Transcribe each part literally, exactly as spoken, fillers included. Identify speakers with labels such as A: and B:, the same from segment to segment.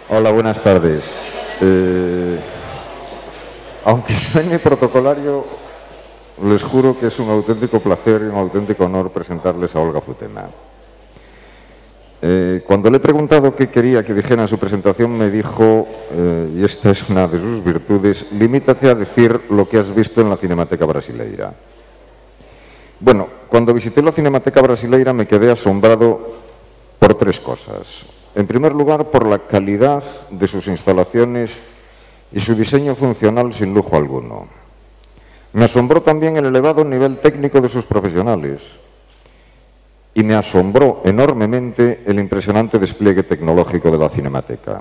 A: Hola, buenas tardes. Eh, aunque suene protocolario, les juro que es un auténtico placer y un auténtico honor presentarles a Olga Futema. Eh, cuando le he preguntado qué quería que dijera en su presentación, me dijo, eh, y esta es una de sus virtudes, limítate a decir lo que has visto en la Cinemateca Brasileira. Bueno, cuando visité la Cinemateca Brasileira me quedé asombrado por tres cosas. En primer lugar, por la calidad de sus instalaciones y su diseño funcional sin lujo alguno. Me asombró también el elevado nivel técnico de sus profesionales. Y me asombró enormemente el impresionante despliegue tecnológico de la Cinemateca.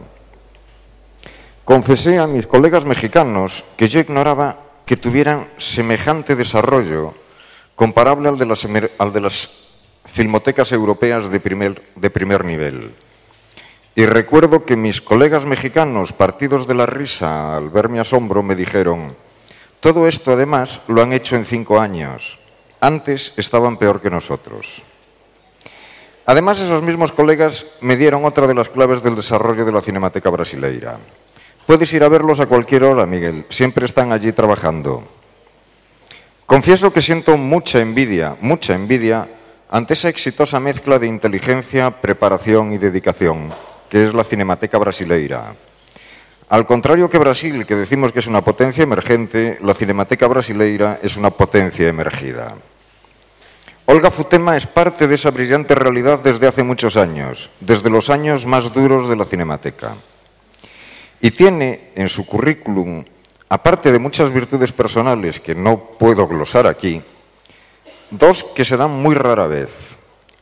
A: Confesé a mis colegas mexicanos que yo ignoraba que tuvieran semejante desarrollo comparable al de las, al de las filmotecas europeas de primer, de primer nivel. Y recuerdo que mis colegas mexicanos, partidos de la risa al ver mi asombro, me dijeron: todo esto además lo han hecho en cinco años, antes estaban peor que nosotros. Además, esos mismos colegas me dieron otra de las claves del desarrollo de la Cinemateca Brasileira. Puedes ir a verlos a cualquier hora, Miguel, siempre están allí trabajando. Confieso que siento mucha envidia, mucha envidia, ante esa exitosa mezcla de inteligencia, preparación y dedicación, que es la Cinemateca Brasileira. Al contrario que Brasil, que decimos que es una potencia emergente, la Cinemateca Brasileira es una potencia emergida. Olga Futema es parte de esa brillante realidad desde hace muchos años, desde los años más duros de la Cinemateca. Y tiene en su currículum, aparte de muchas virtudes personales que no puedo glosar aquí, dos que se dan muy rara vez.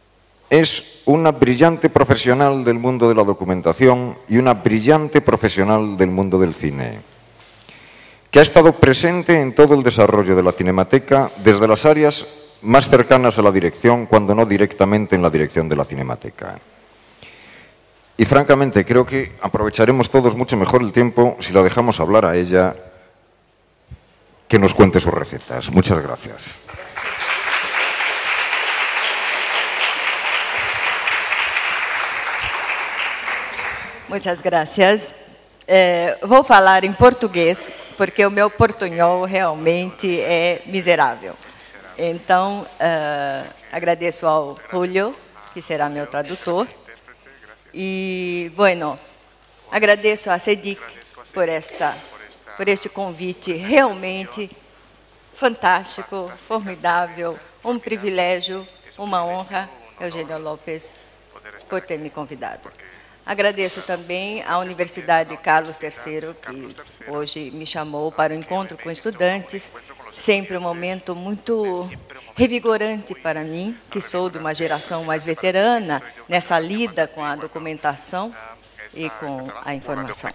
A: Es una brillante profesional del mundo de la documentación y una brillante profesional del mundo del cine, que ha estado presente en todo el desarrollo de la Cinemateca, desde las áreas más cercanas a la dirección, cuando no directamente en la dirección de la Cinemateca. Y francamente creo que aprovecharemos todos mucho mejor el tiempo si la dejamos hablar a ella, que nos cuente sus recetas. Muchas gracias.
B: Muchas gracias. É, vou falar em português, porque o meu portunhol realmente é miserável. Então, uh, agradeço ao Julio, que será meu tradutor. E, bueno, agradeço a CEDIC por, esta, por este convite realmente fantástico, formidável, um privilégio, uma honra, Eugênio Lopes, por ter me convidado. Agradeço também à Universidade Carlos terceiro, que hoje me chamou para o encontro com estudantes, sempre um momento muito revigorante para mim, que sou de uma geração mais veterana, nessa lida com a documentação e com a informação.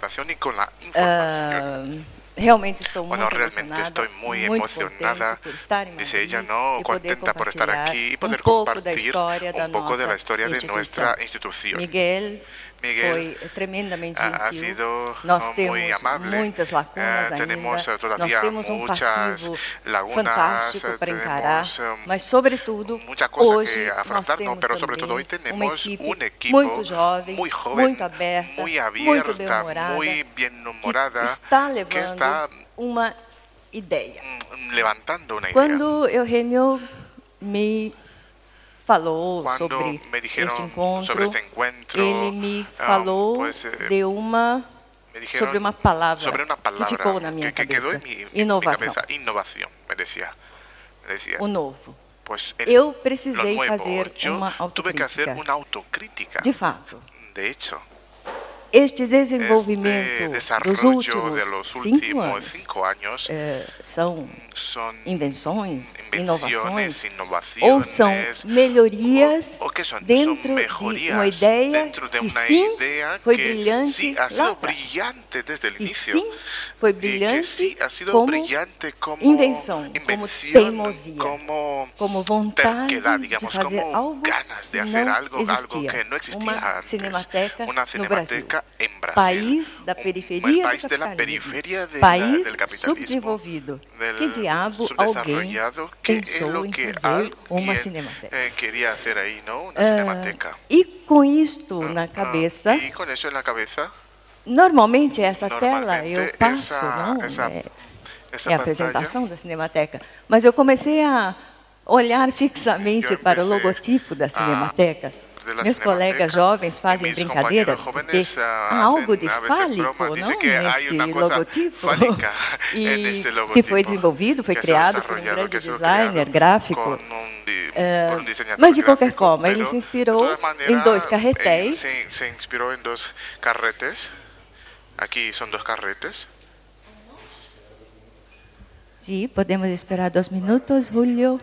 B: Uh, realmente estou muito
C: bueno, realmente estoy muy emocionada, dice ella, no, contenta por estar aquí y poder compartir un poco de la historia de nuestra institución.
B: Miguel,
C: Miguel
B: foi tremendamente
C: ha
B: gentil.
C: sido
B: Nós
C: muy
B: temos
C: amable.
B: muitas lacunas
C: uh,
B: ainda.
C: Tenemos todavía
B: Nós temos um
C: muchas
B: passivo
C: lagunas,
B: fantástico para encarar,
C: um,
B: mas sobretudo hoje nós temos
C: pero sobre todo hoy
B: também uma
C: tenemos
B: equipe
C: un equipo
B: muito jovem,
C: muy joven,
B: muito aberta,
C: muy abierta,
B: muito bem-humorada,
C: muy bien-humorada,
B: que está
C: que
B: levando
C: está
B: uma ideia.
C: levantando una idea.
B: Quando Eugênio me falou
C: Cuando
B: sobre
C: me dijeron
B: este encontro,
C: sobre este encuentro,
B: ele me
C: um,
B: falou
C: pues, eh,
B: de uma
C: me dijeron
B: sobre uma palavra,
C: sobre una palabra
B: que ficou na minha
C: que, que quedó
B: cabeça.
C: en mi,
B: Inovação.
C: mi cabeza. Innovación, me decía. Me decía.
B: O novo.
C: Pues el,
B: Eu precisei
C: lo nuevo.
B: fazer
C: Yo
B: uma
C: tuve que hacer
B: autocrítica.
C: una autocrítica.
B: De fato,
C: De hecho,
B: este desenvolvimento
C: este
B: dos
C: desarrollo
B: últimos
C: de los
B: cinco
C: últimos
B: anos
C: cinco años
B: eh, são
C: son
B: invenções,
C: invenciones,
B: inovações,
C: innovaciones,
B: ou são melhorias
C: o, o que son,
B: dentro
C: son
B: de uma ideia
C: dentro de
B: que
C: una
B: sim
C: idea
B: foi
C: que
B: brilhante
C: sí ha
B: lá
C: sido
B: atrás.
C: brillante desde el
B: E
C: inicio.
B: sim, foi
C: Y que
B: brilhante
C: sí ha sido
B: como
C: brillante como
B: invenção, como
C: invención,
B: teimosia,
C: como
B: como vontade
C: terquedad,
B: de
C: digamos,
B: fazer
C: como
B: algo
C: ganas de
B: que
C: hacer
B: não
C: algo,
B: existia.
C: algo que no existía
B: Uma
C: antes.
B: cinemateca
C: Una
B: no Brasil,
C: cinemateca en Brasil.
B: país da
C: Un-
B: periferia
C: el país
B: do
C: de la
B: capitalismo,
C: periferia de
B: país
C: la, del capitalismo,
B: subdesenvolvido.
C: del
B: Que diabo alguém
C: subdesarrollado, que es
B: pensou
C: lo
B: em
C: que
B: fazer uma
C: alguien
B: cinemateca?
C: eh, quería hacer ahí, ¿no? Una
B: Ah,
C: cinemateca.
B: e com isto na
C: Ah,
B: cabeça,
C: y con eso en la cabeza,
B: Normalmente, essa tela eu passo,
C: essa,
B: não?
C: Essa,
B: é,
C: essa
B: é a apresentação da Cinemateca. Mas eu comecei a olhar fixamente para o logotipo da Cinemateca. Meus colegas jovens fazem brincadeiras, porque há algo de fálico, não, neste logotipo, e que foi desenvolvido, foi criado por um grande designer gráfico. Uh, mas, de qualquer forma, ele se inspirou em dois carretéis.
C: Se, se inspirou em dois carretes. Aqui são dois carretes.
B: Sim, podemos esperar dois minutos, Julio.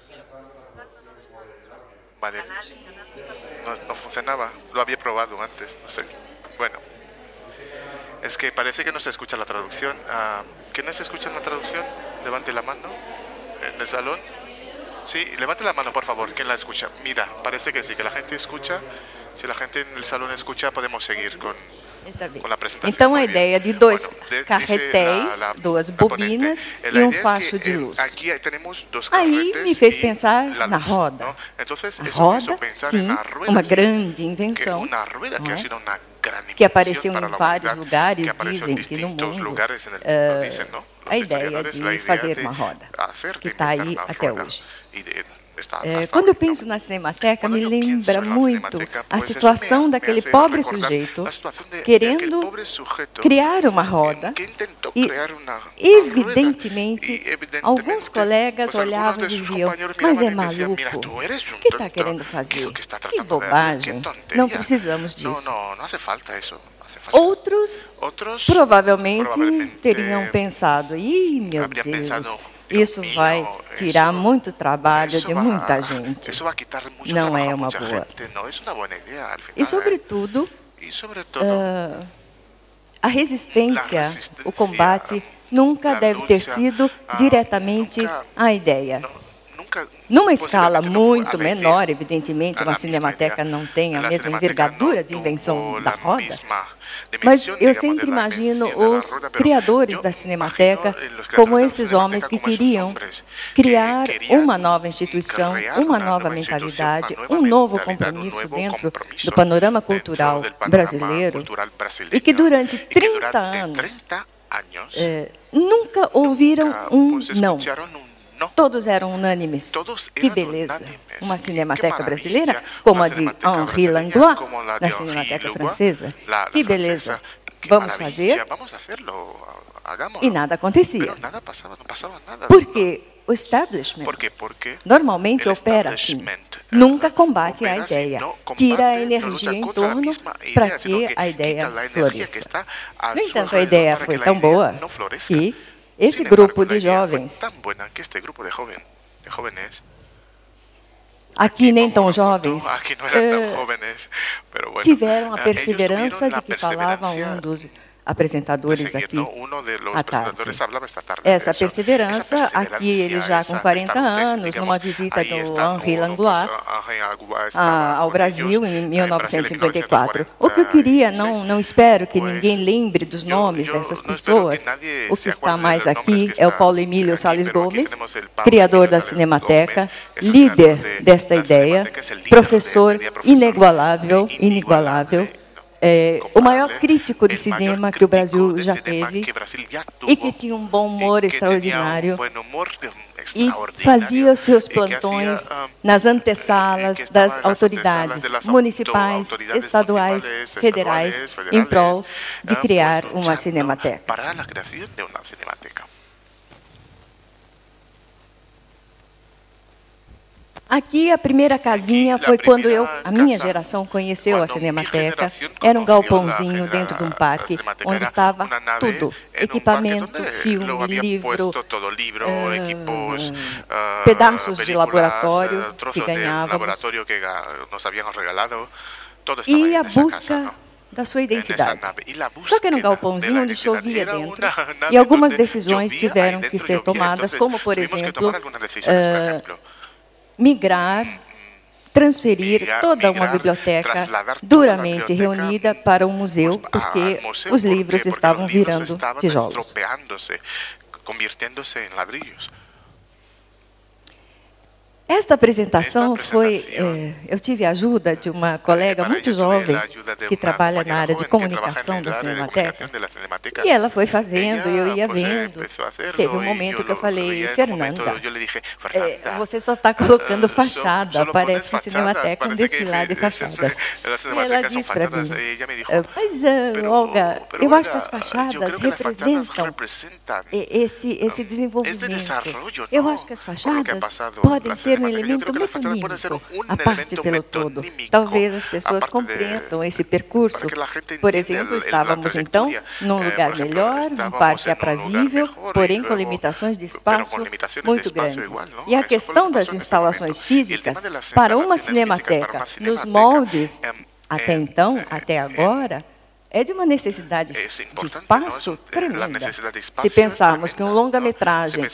C: Vale. No, no funcionaba, lo había probado antes, no sé. Bueno, es que parece que no se escucha la traducción. Uh, ¿Quiénes escuchan la traducción? Levante la mano en el salón. Sí, levante la mano, por favor, ¿quién la escucha? Mira, parece que sí, que la gente escucha. Si la gente en el salón escucha, podemos seguir con, con la presentación.
B: Então, a ideia de dois carretéis, duas bobinas e um facho de luz. Aí me fez pensar na roda. A roda, sim, uma grande invenção, que apareceu em vários lugares, dizem que no mundo, uh, a ideia de fazer uma roda, que está aí até hoje. É, quando eu penso na Cinemateca, me lembra muito a situação daquele pobre sujeito querendo criar uma roda e, evidentemente, alguns colegas olhavam e diziam, mas é maluco, o que está querendo fazer? Que bobagem, não precisamos disso. Outros, provavelmente, teriam pensado, ih, meu Deus, isso vai tirar muito trabalho de muita gente. Não é uma boa. E, sobretudo, uh, a resistência, o combate, nunca deve ter sido diretamente a ideia. Numa escala muito menor, evidentemente, uma cinemateca não tem a mesma envergadura de invenção da roda, mas eu sempre imagino os criadores da Cinemateca como esses homens que queriam criar uma nova instituição, uma nova mentalidade, um novo compromisso dentro do panorama cultural brasileiro e que durante trinta anos eh, nunca ouviram um não. Todos eram unânimes. Que beleza! Uma cinemateca brasileira, como a de Henri Langlois, na Cinemateca Francesa. Que beleza! Vamos fazer? E nada acontecia. Porque o establishment normalmente opera assim. Nunca combate a ideia. Tira a energia em torno para que a ideia floresça. No entanto, a ideia foi tão boa que esse grupo de jovens, aqui nem tão jovens, uh, tiveram a perseverança de que falava um dos apresentadores aqui à tarde. Essa perseverança, aqui ele já com quarenta anos, numa visita do Henri Langlois ao Brasil em mil novecentos e cinquenta e quatro. O que eu queria, não, não espero que ninguém lembre dos nomes dessas pessoas. O que está mais aqui é o Paulo Emílio Salles Gomes, criador da Cinemateca, líder desta ideia, professor inigualável, inigualável, É, o maior crítico de cinema que o Brasil já teve e que tinha um bom humor extraordinário e fazia os seus plantões nas antessalas das autoridades municipais, estaduais, federais, em prol de criar uma cinemateca. Aqui a primeira casinha foi quando eu, a minha geração conheceu a Cinemateca. Era um galpãozinho dentro de um parque, onde estava tudo, equipamento, filme, livro, uh, pedaços de laboratório que ganhávamos, e a busca da sua identidade. Só que era um galpãozinho onde chovia dentro, e algumas decisões tiveram que ser tomadas, como, por exemplo, uh, migrar, transferir toda uma biblioteca duramente reunida para um museu, porque os livros estavam virando tijolos. Esta apresentação foi, eh, eu tive a ajuda de uma colega muito jovem que trabalha na área de comunicação da Cinemateca, e ela foi fazendo, e eu ia vendo. Teve um momento que eu falei, Fernanda, eh, você só está colocando fachada, parece que a Cinemateca é um desfilar de fachadas. E ela disse para mim, mas, uh, Olga, eu acho que as fachadas representam esse, esse desenvolvimento. Eu acho que as fachadas podem ser um elemento metonímico, a parte pelo todo. Talvez as pessoas compreendam esse percurso. Por exemplo, estávamos então num lugar melhor, num parque aprazível, porém com limitações de espaço muito grandes. E a questão das instalações físicas, para uma cinemateca, nos moldes, até então, até agora, é de uma necessidade de espaço tremenda. Se pensarmos que um longa-metragem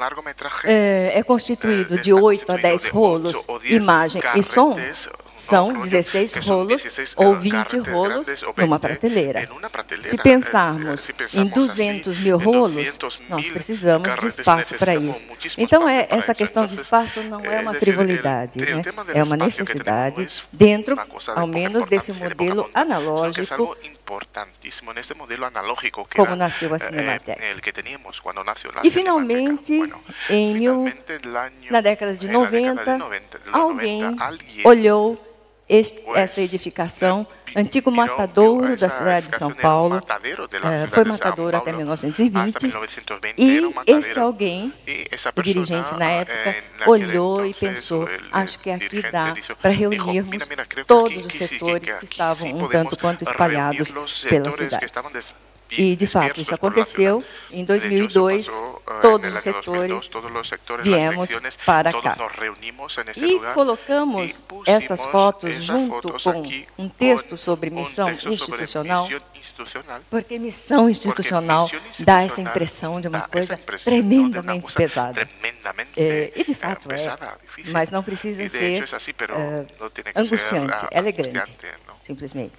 B: é, é constituído de oito a dez rolos, imagem e som, são dezesseis rolos ou vinte rolos numa prateleira. Se pensarmos em duzentos mil rolos, nós precisamos de espaço para isso. Então, é, essa questão de espaço não é uma frivolidade, né? É uma necessidade dentro, ao menos, desse modelo analógico
C: importantíssimo nesse modelo analógico que
B: como
C: era,
B: nasceu a Cinemateca.
C: Eh, el que teníamos cuando nació la
B: e finalmente,
C: bueno,
B: em mil,
C: año,
B: na década de noventa,
C: noventa
B: alguém
C: alguém
B: olhou este,
C: pues,
B: esta edificação, antigo matadouro da cidade de São Paulo, eh, foi matadouro até mil novecentos e vinte, e este alguém, o dirigente na época, olhou e pensou, acho que aqui dá para reunirmos todos os setores que estavam um tanto quanto espalhados pela cidade. E, de fato, isso aconteceu. Em dois mil e dois, todos os setores viemos para cá. E colocamos essas fotos junto com um texto sobre missão institucional, porque missão institucional dá essa impressão de uma coisa tremendamente pesada. É, e, de fato, é, mas não precisa ser uh, angustiante, ela é grande. Simplesmente.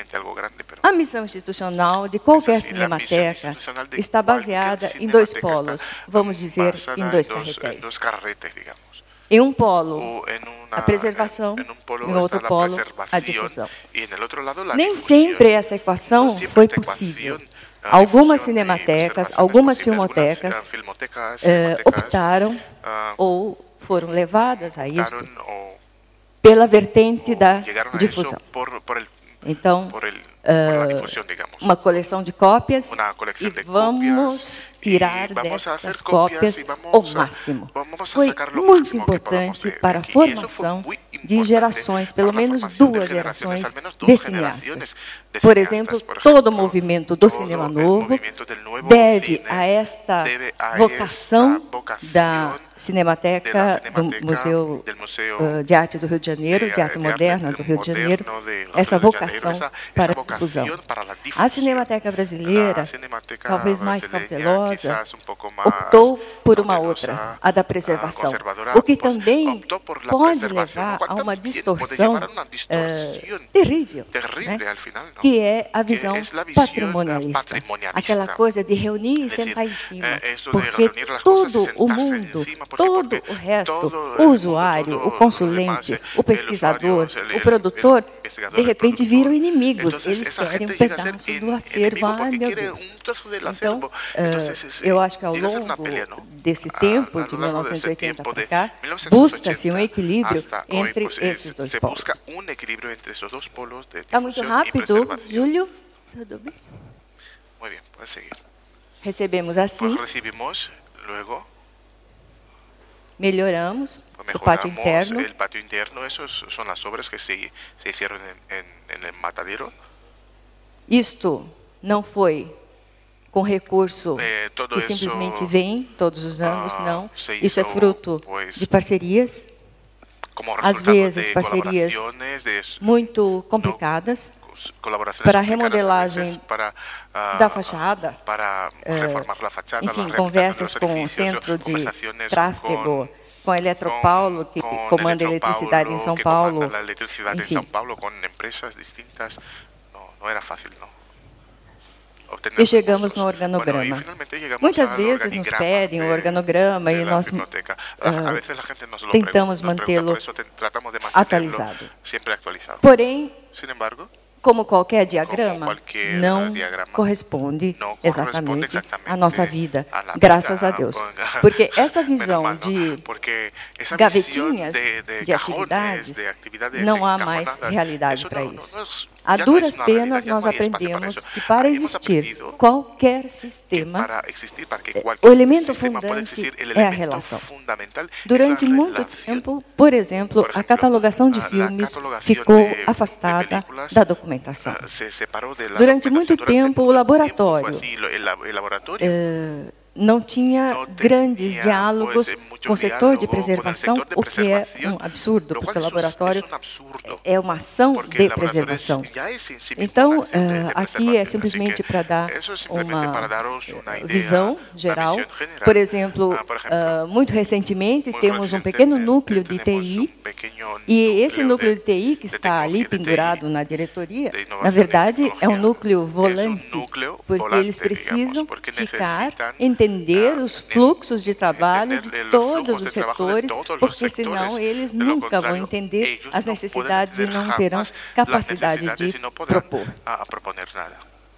B: A missão institucional de qualquer cinemateca está baseada em dois polos, vamos dizer, em dois carretéis. Em um polo, a preservação, em outro polo, a difusão. Nem sempre essa equação foi possível. Algumas cinematecas, algumas filmotecas eh, optaram ou foram levadas a isso pela vertente da difusão. Então, uh, uma coleção de cópias e vamos tirar dessas cópias o máximo. Foi muito importante para a formação de gerações, pelo menos duas gerações de cineastas. Por exemplo, todo o movimento do cinema novo deve a esta vocação da Cinemateca do Museu de Arte do Rio de Janeiro, de Arte Moderna do Rio de Janeiro, essa vocação para a difusão. A Cinemateca brasileira, talvez mais cautelosa, optou por uma outra, a da preservação, o que também pode levar a uma distorção uh, terrível, né? Que é a visão patrimonialista, aquela coisa de reunir e sentar em cima, porque todo o mundo, todo o resto, o usuário, o consulente, o pesquisador, o produtor, de repente viram inimigos, eles querem um pedaço do acervo, ai meu Deus. Então, uh, eu acho que ao longo desse tempo, de mil novecentos e oitenta para cá, busca-se um equilíbrio entre esses dois polos. Está muito rápido, Júlio? Tudo bem?
C: Muy bien, puedes seguir.
B: Recebemos assim,
C: Pues recibimos, luego,
B: melhoramos o pátio interno.
C: El patio interno, esos son las obras que se, se hicieron en, en, en el matadero.
B: Isto não foi com recurso
C: eh,
B: que simplesmente vem todos os anos,
C: uh,
B: não.
C: Hizo,
B: Isso é fruto
C: pues,
B: de parcerias, às vezes parcerias
C: de,
B: muito complicadas, para a remodelagem
C: para, uh,
B: da fachada,
C: para reformar la fachada,
B: enfim, conversas com o centro de tráfego, com, com a Eletropaulo, que
C: com
B: comanda a eletricidade em São Paulo, enfim.
C: Com empresas distintas, não, não era fácil, não. obtener
B: e chegamos
C: recursos.
B: no organograma.
C: Bueno, y finalmente llegamos
B: Muitas
C: al
B: vezes nos
C: organigrama
B: pedem o
C: de-
B: organograma
C: de
B: e
C: la
B: nós
C: biblioteca.
B: ah,
C: A veces la gente nos lo
B: tentamos
C: pregunta, nos pregunta,
B: mantê-lo
C: por eso te- tratamos de mantenerlo
B: atualizado.
C: siempre actualizado.
B: Porém,
C: Sin embargo,
B: como qualquer diagrama,
C: qualquer
B: não
C: diagrama,
B: corresponde
C: não corresponde
B: exatamente
C: exatamente
B: à nossa vida,
C: à la
B: graças a
C: vida,
B: Deus.
C: con-
B: Porque essa
C: menos
B: visão
C: mal, ¿no?
B: de
C: Porque esa
B: gavetinhas
C: visión de, de,
B: de
C: cajones,
B: atividades,
C: de actividades
B: não há mais
C: encajonadas,
B: realidade
C: eso
B: para
C: no- no-
B: isso.
C: no es-
B: A
C: ya no es
B: duras
C: una
B: penas,
C: realidad, ya
B: nós
C: no hay espacio para
B: aprendemos
C: eso.
B: que para
C: Ahí hemos
B: existir
C: aprendido
B: qualquer
C: que
B: sistema,
C: para existir, para que
B: eh,
C: cualquier
B: o elemento
C: sistema pueda
B: fundante
C: existir, el
B: é a
C: elemento
B: relação.
C: fundamental es
B: Durante
C: la
B: muito
C: relación.
B: tempo, por exemplo,
C: Por
B: a
C: ejemplo,
B: catalogação de
C: a- la
B: filmes
C: catalogación
B: ficou
C: de- de
B: afastada
C: películas,
B: da documentação.
C: ah, se separó de la
B: Durante
C: documentación.
B: muito
C: Durante
B: tempo, o
C: mucho
B: laboratório,
C: tiempo fue así. Lo- el lab- el laboratório
B: Eh, não tinha
C: não
B: grandes
C: tinha,
B: diálogos
C: pois, muito
B: com o setor de
C: diálogo com o
B: preservação,
C: setor de
B: o que é
C: preservação,
B: um absurdo,
C: lo
B: porque
C: cual
B: o
C: es un-
B: laboratório
C: es un absurdo,
B: é uma ação
C: porque
B: de
C: el laboratorio
B: preservação.
C: es- ya es en sí mismo
B: Então,
C: una acción de- de
B: eh, aqui
C: preservación.
B: é
C: Así
B: simplesmente
C: que
B: para dar
C: eso es simplemente
B: uma
C: para daros una
B: eh,
C: idea,
B: visão
C: una
B: geral.
C: visión general.
B: Por exemplo,
C: Ah, por ejemplo,
B: ah, muito recentemente,
C: muy
B: temos um
C: recientemente
B: pequeno núcleo de
C: tenemos
B: T I,
C: un pequeño
B: e esse
C: núcleo
B: núcleo de T I que
C: de
B: está ali
C: tecnologia de T I,
B: pendurado na diretoria,
C: de inovação
B: na
C: e
B: verdade, é um
C: tecnologia.
B: núcleo
C: É um
B: volante,
C: núcleo
B: porque
C: volante,
B: eles precisam
C: digamos, porque
B: ficar,
C: necessitam,
B: entender
C: ah,
B: os
C: ne-
B: fluxos de trabalho
C: entender
B: de
C: os
B: todos
C: fluxos
B: os
C: de trabalho de
B: setores,
C: todos os
B: porque
C: sectores.
B: senão eles
C: De lo
B: nunca vão
C: contrário,
B: entender
C: ellos
B: as
C: não
B: necessidades e
C: podem
B: não
C: entender
B: terão
C: jamás
B: capacidade
C: las
B: de
C: necesidades e não poderão,
B: propor.
C: ah, proponer nada.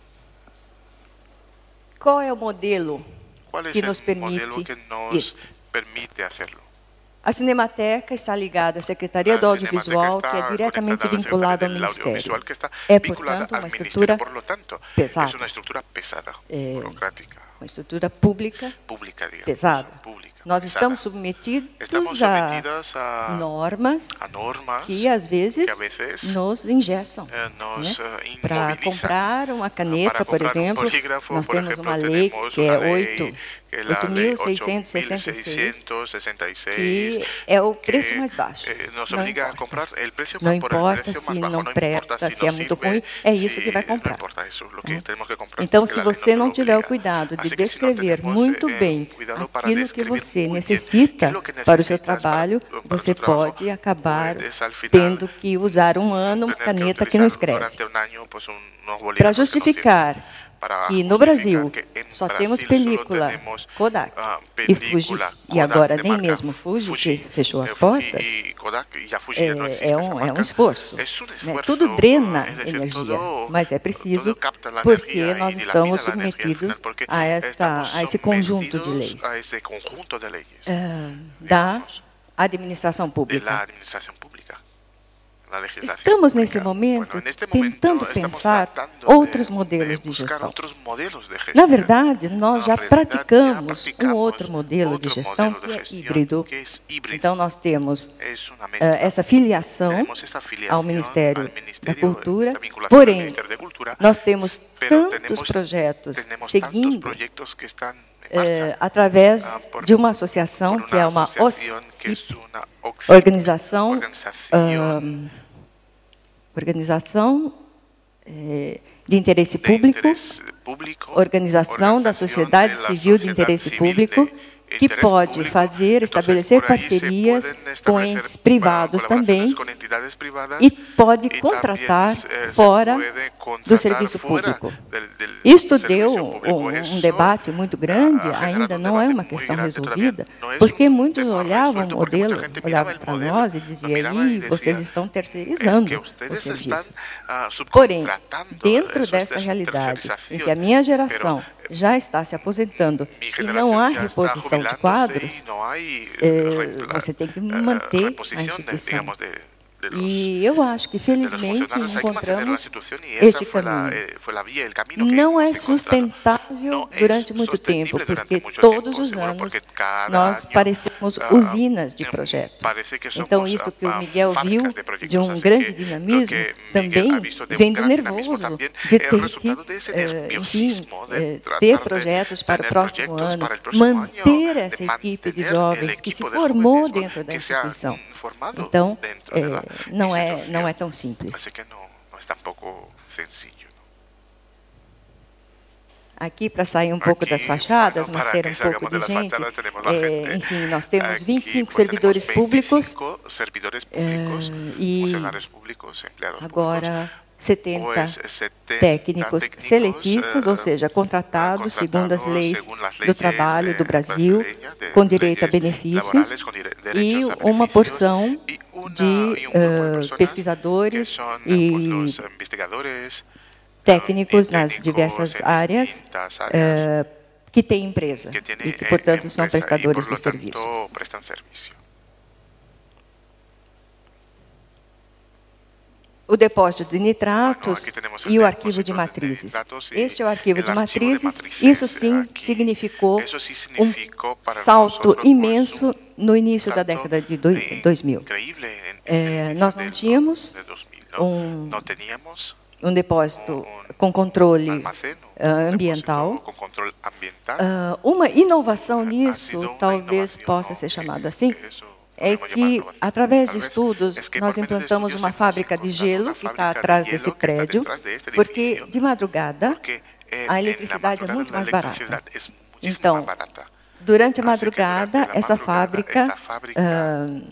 B: Qual é o modelo
C: ¿Cuál es
B: que
C: el
B: nos permite
C: modelo que nos
B: isto?
C: permite hacerlo?
B: A Cinemateca está ligada à Secretaria do
C: La
B: Audiovisual,
C: Cinemateca
B: que é
C: está
B: diretamente
C: conectada a la
B: vinculada ao
C: Secretaría del
B: Ministério.
C: Audiovisual, que está
B: É,
C: vinculada
B: portanto,
C: al
B: uma
C: Ministerio.
B: estrutura
C: Por lo tanto,
B: pesada.
C: es una estructura pesada,
B: Eh,
C: burocrática,
B: uma estrutura pública
C: pública, digamos,
B: pesada.
C: pública,
B: Nós
C: pesada.
B: estamos submetidos
C: Estamos
B: a
C: sometidas a,
B: normas
C: a normas
B: que às vezes
C: que a veces
B: nos engessam.
C: eh, nos
B: né?
C: eh,
B: Para
C: inmovilizan.
B: comprar uma caneta,
C: Para
B: por
C: comprar un
B: exemplo,
C: bolígrafo,
B: nós
C: por
B: temos
C: ejemplo,
B: uma lei
C: tenemos
B: que é
C: una ley,
B: oito
C: que es la
B: oito
C: ley
B: mil seiscentos e sessenta e seis,
C: seiscientos sesenta y seis,
B: que é o
C: que,
B: preço mais baixo.
C: eh, nos
B: Não
C: obliga a
B: importa.
C: comprar el precio
B: Não
C: por el
B: importa
C: precio
B: se
C: más bajo,
B: não
C: no
B: presta,
C: importa
B: se
C: si
B: é
C: nos
B: muito
C: sirve,
B: ruim, é isso
C: si-
B: que vai comprar.
C: No importa eso, lo que tenemos que comprar.
B: Então,
C: porque
B: se
C: la ley
B: você
C: nos
B: não
C: lo
B: tiver o
C: obliga.
B: cuidado de
C: Así que si no
B: descrever
C: tenemos,
B: muito
C: eh,
B: bem
C: cuidado para
B: aquilo que
C: descrever
B: você
C: muy bien
B: necessita
C: qué es lo que
B: para o seu
C: necesitas
B: trabalho,
C: para- para
B: você
C: tu trabajo,
B: pode acabar
C: puedes, al final,
B: tendo que usar um ano uma
C: tener
B: caneta que
C: utilizar
B: não escreve.
C: durante un año, pues, un- unos bolígrafos
B: Para
C: que no
B: justificar
C: sirven. Para
B: que no
C: justificar
B: Brasil
C: que en
B: só
C: Brasil
B: temos
C: solo
B: película
C: tenemos,
B: Kodak
C: ah,
B: e Fuji,
C: película
B: e
C: Kodak
B: agora
C: de
B: nem
C: marca
B: mesmo Fuji, que fechou as
C: eh, Fuji
B: portas,
C: e Kodak, e a Fuji
B: é,
C: já não existe
B: é,
C: essa
B: um, é um
C: marca.
B: esforço.
C: Es un
B: né?
C: esfuerzo,
B: Tudo drena
C: es decir,
B: energia,
C: todo-
B: mas é preciso
C: todo capta la
B: porque
C: energía
B: nós
C: y dilapida
B: estamos
C: la energía al
B: submetidos
C: final, porque
B: a, esta,
C: estamos
B: a esse conjunto de
C: sometidos
B: leis
C: a este conjunto de leyes,
B: ah, da
C: digamos,
B: administração
C: de la
B: pública.
C: administración pública. La legislación
B: Estamos
C: pública.
B: nesse momento
C: Bueno, en este momento
B: tentando
C: estamos
B: pensar
C: tratando
B: outros
C: de-
B: modelos de
C: buscar
B: gestão.
C: outros modelos de
B: Na
C: gestão.
B: verdade, nós já
C: Na realidade,
B: praticamos
C: já
B: um
C: praticamos
B: outro modelo de
C: outro
B: gestão
C: modelo
B: que
C: de
B: é
C: gestão
B: híbrido.
C: que é híbrido.
B: Então, nós temos
C: É uma
B: eh,
C: mescla.
B: essa filiação
C: Temos esta filiação
B: ao Ministério
C: ao
B: da
C: Ministério,
B: Cultura,
C: esta vinculação ao
B: porém,
C: Ministério da Cultura,
B: nós temos
C: pero
B: tantos
C: tenemos-
B: projetos
C: tenemos tantos
B: seguindo
C: projetos que están en
B: eh,
C: marcha,
B: através
C: ah, por-
B: de uma associação
C: por
B: que é uma
C: asociación que
B: OCIP,
C: es una OCSIP,
B: Organização,
C: Organización
B: ah, organização eh, de interesse
C: de
B: público,
C: interés público,
B: Organização da
C: Organización
B: Sociedade
C: de la
B: Civil de
C: Sociedad
B: Interesse
C: Civil
B: Público,
C: de
B: que
C: Interés
B: pode
C: Público.
B: fazer,
C: Entonces,
B: estabelecer
C: por ahí se
B: parcerias
C: pueden
B: com
C: establecer,
B: entes
C: ah,
B: privados
C: colaboraciones
B: também
C: con entidades privadas
B: e pode
C: y
B: contratar
C: también, eh, se
B: fora
C: puede contratar
B: do serviço
C: fuera
B: público.
C: del- del
B: Isto
C: servicio
B: deu
C: público.
B: um, um
C: Eso,
B: debate muito grande,
C: ah, ha
B: ainda
C: generado un
B: não é
C: debate
B: uma
C: muy
B: questão
C: grande
B: resolvida,
C: todavía. No es
B: porque
C: un
B: muitos
C: tema
B: olhavam o
C: resuelto, porque
B: modelo,
C: mucha gente miraba
B: olhavam
C: el
B: para
C: modelo,
B: nós e
C: lo
B: diziam,
C: miraba
B: "Ih,
C: y
B: vocês
C: decía,
B: estão
C: es
B: terceirizando
C: que
B: o
C: ustedes están
B: serviço."
C: ah,
B: Porém,
C: subcontratando
B: dentro
C: eso,
B: desta
C: es
B: realidade, em
C: tercerización,
B: que a minha
C: pero,
B: geração
C: eh,
B: já está se aposentando
C: mi
B: e
C: generación
B: não há
C: ya está
B: reposição de
C: jubilándose
B: quadros,
C: y no hay,
B: eh,
C: reempla-
B: você tem que
C: eh,
B: manter a
C: reposición de,
B: instituição.
C: digamos, de, de los,
B: E eu acho que,
C: de los
B: felizmente,
C: funcionarios. Hay que mantener la
B: encontramos
C: institución y
B: este
C: esa fue la,
B: caminho.
C: eh, fue la vía, el camino que
B: Não é
C: hemos encontrado.
B: sustentável
C: Não é
B: durante muito
C: sustentable
B: tempo,
C: durante
B: porque
C: muito
B: todos
C: tempo,
B: os
C: seguro,
B: anos
C: porque cada
B: nós
C: año,
B: parecemos
C: ah,
B: usinas de
C: em,
B: projeto.
C: parece que somos,
B: Então, isso que o
C: ah,
B: Miguel viu
C: fábricas de proyectos,
B: de um
C: así
B: grande
C: que
B: dinamismo,
C: lo que Miguel
B: também
C: ha visto de un
B: vem do
C: gran dinamismo
B: nervoso
C: también
B: de
C: es el
B: ter que,
C: resultado de ese
B: eh, enfim,
C: nerviosismo de
B: eh,
C: tratar
B: ter
C: de
B: projetos para o
C: tener
B: próximo
C: proyectos
B: ano,
C: para el próximo año,
B: manter
C: de
B: essa equipe de
C: mantener el
B: jovens que se
C: equipo de
B: formou
C: jóvenes
B: dentro da
C: que se ha
B: instituição.
C: formado
B: Então,
C: dentro de la
B: eh, não é,
C: institución.
B: não é tão simples.
C: Así que no, no es tampoco sencillo.
B: Aqui, para sair um pouco
C: Aqui,
B: das fachadas,
C: bueno,
B: mas
C: para
B: ter
C: que
B: um pouco
C: salgamos
B: de
C: de las
B: gente,
C: fachadas, tenemos la
B: eh,
C: gente.
B: enfim, nós temos
C: Aquí,
B: vinte e cinco
C: pues,
B: servidores
C: tenemos
B: públicos,
C: veinticinco servidores públicos,
B: eh, e
C: funcionarios públicos, empleados
B: agora
C: públicos.
B: setenta técnicos seletistas, ou seja, contratados segundo as leis do trabalho do Brasil, com direito a benefícios, e uma porção de uh, pesquisadores e técnicos nas diversas áreas uh, que têm empresa e que, portanto, são prestadores de serviço. O depósito de nitratos e o arquivo de matrizes. Este é o arquivo de matrizes. Isso sim significou um salto imenso no início da década de dois mil. É, nós não tínhamos um, um depósito com controle uh, ambiental. Uh, uma inovação nisso, talvez possa ser chamada assim, é que, através de estudos, nós implantamos uma fábrica de gelo que está atrás desse prédio, porque, de madrugada, a eletricidade é muito mais barata. Então, durante a madrugada, essa fábrica uh,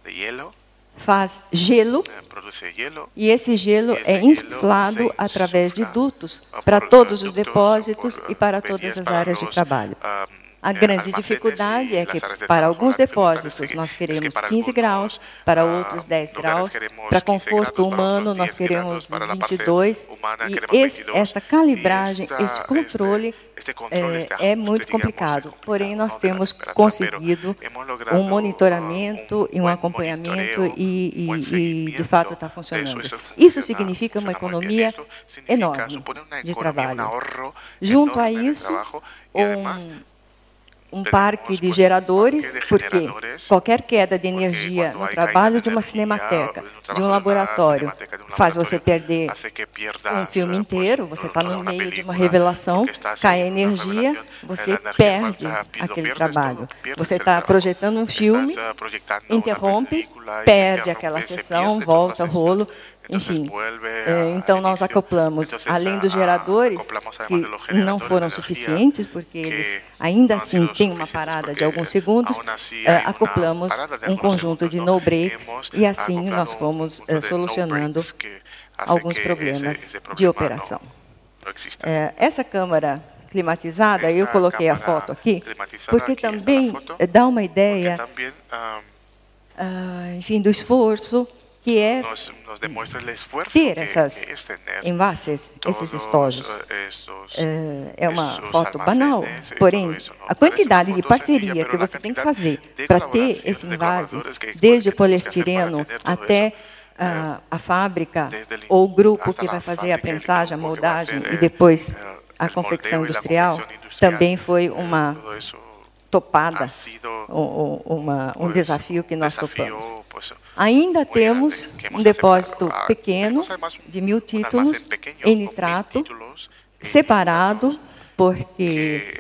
B: faz gelo, e esse gelo é insuflado através de dutos para todos os depósitos e para todas as áreas de trabalho. A grande dificuldade é que, para alguns depósitos, nós queremos quinze graus, para outros dez graus, para conforto humano, nós queremos vinte e dois, e esse, esta calibragem, este controle é, é muito complicado. Porém, nós temos conseguido um monitoramento e um acompanhamento e, e, e de fato, está funcionando. Isso significa uma economia enorme de trabalho. Junto a isso, um um parque de geradores, porque qualquer queda de energia no trabalho de uma cinemateca, de um laboratório, faz você perder um filme inteiro, você está no meio de uma revelação, cai a energia, você perde aquele trabalho. Você está projetando um filme, interrompe, perde aquela sessão, volta ao rolo. Enfim, então nós acoplamos, além dos geradores, que não foram suficientes, porque eles ainda assim têm uma parada de alguns segundos, acoplamos um conjunto de no breaks e assim nós fomos solucionando alguns problemas de operação. Essa câmara climatizada, eu coloquei a foto aqui, porque também dá uma ideia, enfim, do esforço que é ter essas envases, esses estojos. É uma foto banal, porém, a quantidade de parceria que você tem que fazer para ter esse envase, desde o poliestireno até a, a fábrica, ou o grupo que vai fazer a prensagem, a moldagem e depois a confecção industrial, também foi uma topada, um, uma, um desafio que nós topamos. Ainda temos um depósito pequeno, de mil títulos, em nitrato, separado, porque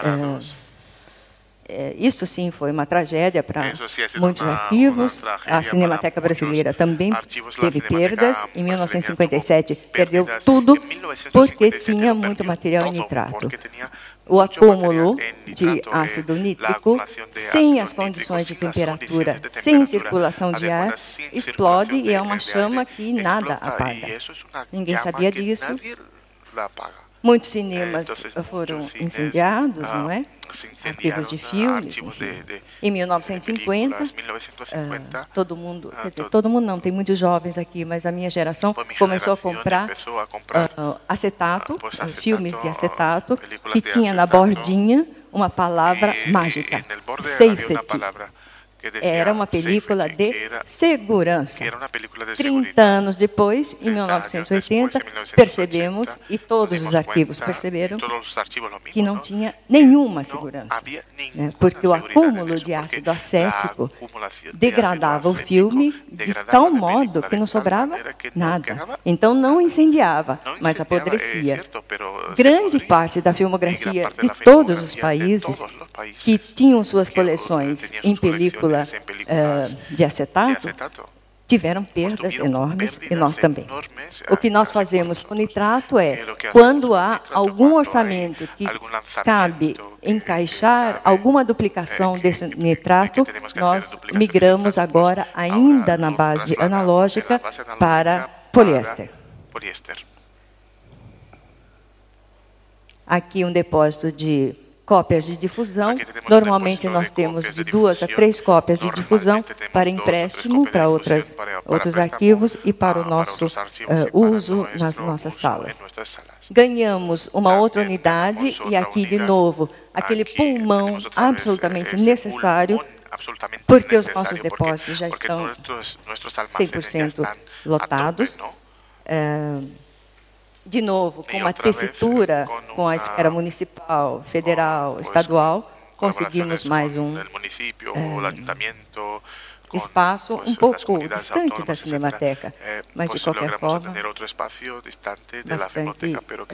B: é, isso sim foi uma tragédia para muitos arquivos. A Cinemateca Brasileira também teve perdas. Em mil novecentos e cinquenta e sete, perdeu tudo porque tinha muito material em nitrato. O acúmulo de ácido nítrico, sem as condições de temperatura, sem circulação de ar, explode e é uma chama que nada apaga. Ninguém sabia disso. Muitos cinemas foram incendiados, não é? Arquivos de filmes, enfim. Em mil novecentos e cinquenta, uh, todo mundo, quer dizer, todo mundo não, tem muitos jovens aqui, mas a minha geração começou a comprar uh, acetato, uh, filmes de acetato, que tinha na bordinha uma palavra mágica, safety. Era uma película de segurança. trinta anos depois, em mil novecentos e oitenta, percebemos, e todos os arquivos perceberam, que não tinha nenhuma segurança, né? Porque o acúmulo de ácido acético degradava o filme de tal modo que não sobrava nada. Então, não incendiava, mas apodrecia. Grande parte da filmografia de todos os países que tinham suas coleções em película uh, de acetato, tiveram perdas enormes, e nós também. O que nós fazemos com nitrato é, quando há algum orçamento que cabe encaixar alguma duplicação desse nitrato, nós migramos agora, ainda na base analógica, para poliéster.
C: poliéster.
B: Aqui um depósito de cópias de difusão. Normalmente nós temos de duas a três cópias de difusão para empréstimo para outras, outros arquivos e para o nosso uh, uso nas nossas salas. Ganhamos uma outra unidade e aqui, de novo, aquele pulmão absolutamente necessário, porque os nossos depósitos já estão cem por cento lotados. Uh, de novo, com uma tessitura com a esfera municipal, federal, estadual, conseguimos mais um é, espaço um pouco distante da Cinemateca, mas, de qualquer forma, bastante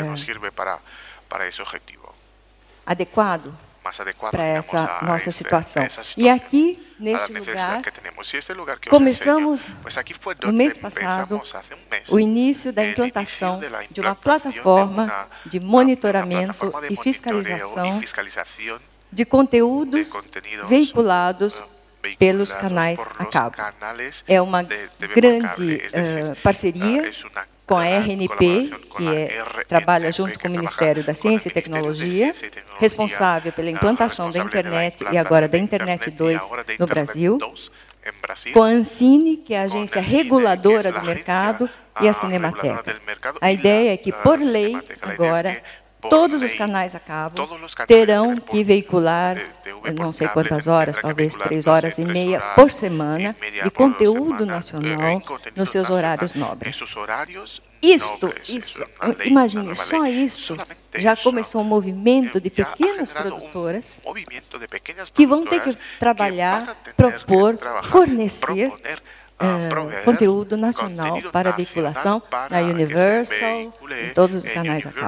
B: é, adequado para essa nossa situação. E aqui, neste lugar, começamos, no mês passado, o início da implantação de uma plataforma de monitoramento e fiscalização de conteúdos veiculados pelos canais a cabo. É uma grande uh, parceria com a R N P, que é, trabalha junto com o Ministério da Ciência e Tecnologia, responsável pela implantação da internet e agora da Internet dois no Brasil, com a Ancine, que é a agência reguladora do mercado, e a Cinemateca. A ideia é que, por lei, agora, todos os canais a cabo terão que veicular, não sei quantas horas, talvez três horas e meia por semana, de conteúdo nacional nos seus horários nobres. Isto, isso, imagine, só isso já começou um movimento de pequenas produtoras que vão ter que trabalhar, propor, fornecer Uh, conteúdo nacional para veiculação na Universal, em todos os canais a cabo.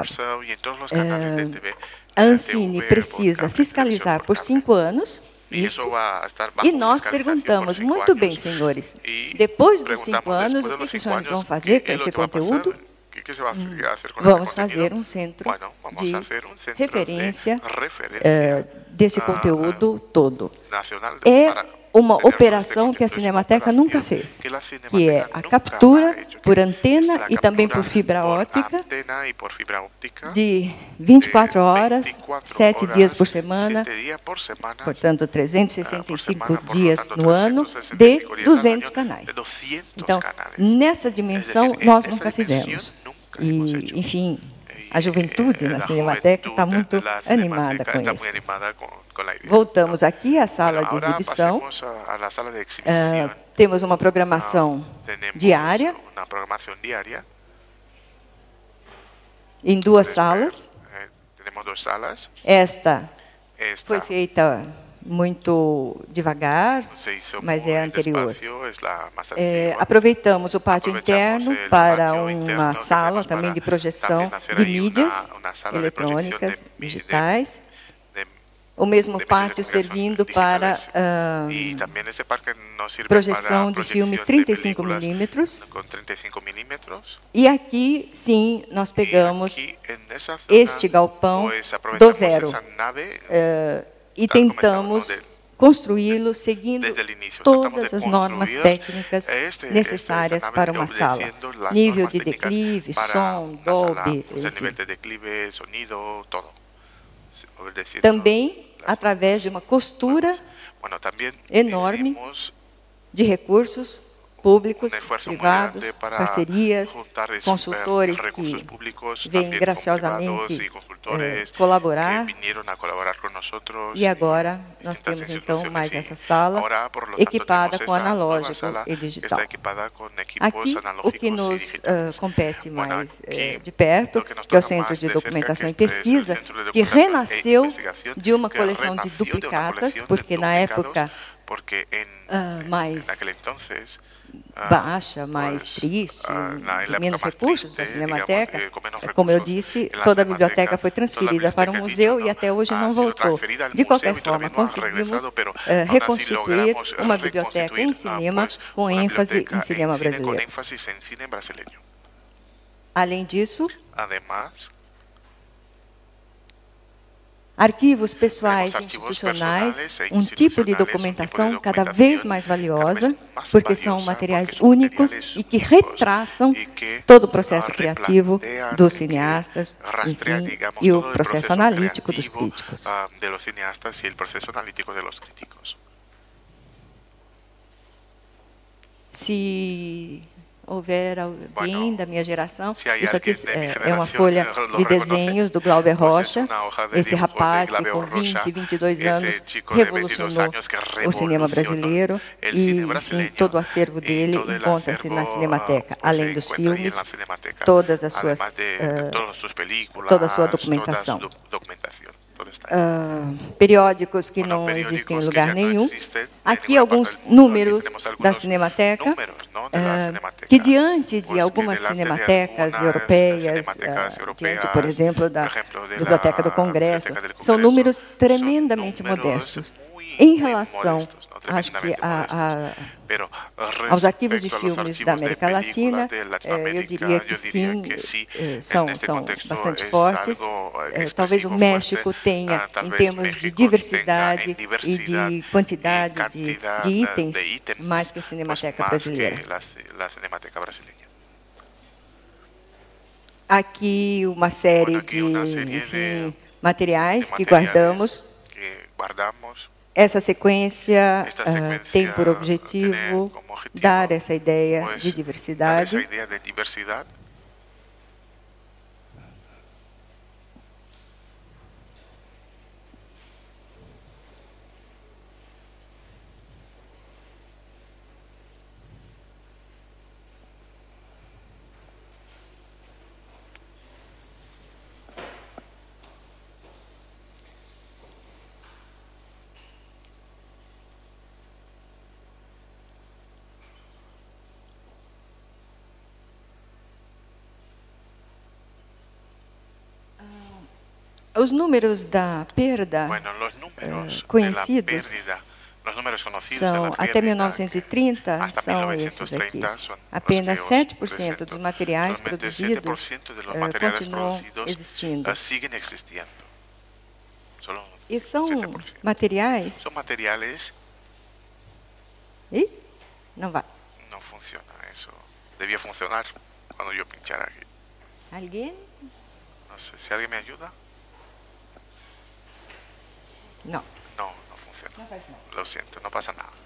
B: Uh, a Ancine precisa fiscalizar por cinco anos isso, e nós perguntamos, muito bem, senhores, depois dos cinco anos, o que os senhores vão fazer com esse conteúdo? Hum, vamos fazer um centro de referência uh, desse conteúdo todo. É uma operação que a Cinemateca nunca fez, que é a captura por antena e também por fibra óptica de vinte e quatro horas, sete dias por semana, portanto, trezentos e sessenta e cinco dias no ano, de duzentos canais. Então, nessa dimensão, nós nunca fizemos. E, enfim, a juventude na Cinemateca está muito animada com isso. Voltamos aqui à sala de exibição. Uh, temos uma programação diária em duas salas. Esta foi feita muito devagar, mas é anterior. É, aproveitamos o pátio interno para uma sala também de projeção de mídias eletrônicas, digitais. O mesmo pátio servindo para uh, projeção de filme trinta e cinco milímetros. E aqui, sim, nós pegamos este galpão do zero uh, e tentamos construí-lo seguindo todas as normas técnicas necessárias para uma sala. Nível de declive, som, Dolby, também através de uma costura enorme de recursos públicos, privados, parcerias, consultores que vêm graciosamente eh, colaborar. E agora nós temos, então, mais essa sala equipada com analógico e digital. Aqui, o que nos uh, compete mais uh, de perto, que é o Centro de Documentação e Pesquisa, que renasceu de uma coleção de duplicatas, porque na época uh, mais baixa, mais triste, de menos recursos da Cinemateca. Como eu disse, toda a biblioteca foi transferida para o museu e até hoje não voltou. De qualquer forma, conseguimos uh, reconstituir uma biblioteca em cinema com ênfase em cinema brasileiro. Além disso, arquivos pessoais e institucionais, um tipo de documentação cada vez mais valiosa, porque são materiais únicos e que retraçam todo o processo criativo dos cineastas, enfim, e o processo analítico dos críticos. Se houver alguém da minha geração, isso aqui é, é uma folha de desenhos do Glauber Rocha, esse rapaz que com vinte, vinte e dois anos revolucionou o cinema brasileiro e, enfim, todo o acervo dele encontra-se na Cinemateca, além dos filmes, todas as suas, uh, toda a sua documentação. Uh, periódicos que não existem em lugar nenhum. Aqui alguns números da Cinemateca, uh, que diante de algumas cinematecas europeias, uh, diante, por exemplo, da Biblioteca do Congresso, são números tremendamente modestos. Em relação, acho que, a, a, aos arquivos de filmes da América Latina, eu diria que sim, são, são bastante fortes. Talvez o México tenha, em termos de diversidade e de quantidade de, de itens, mais que a Cinemateca brasileira. Aqui uma série de, enfim, materiais que guardamos. Essa sequência uh, tem por objetivo dar essa ideia de diversidade. Os números da perda bueno, números uh, conhecidos pérdida, são, até mil novecentos e trinta, são esses aqui. Apenas sete por cento dos materiais produzidos uh, continuam existindo. E são materiais... São materiais... Ih, não vai.
C: Não funciona isso. Devia funcionar quando eu pinchar aqui.
B: Alguém?
C: Não sei, se alguém me ajuda?
B: Não.
C: Não, não funciona. Não faz nada. Lo siento, não passa nada.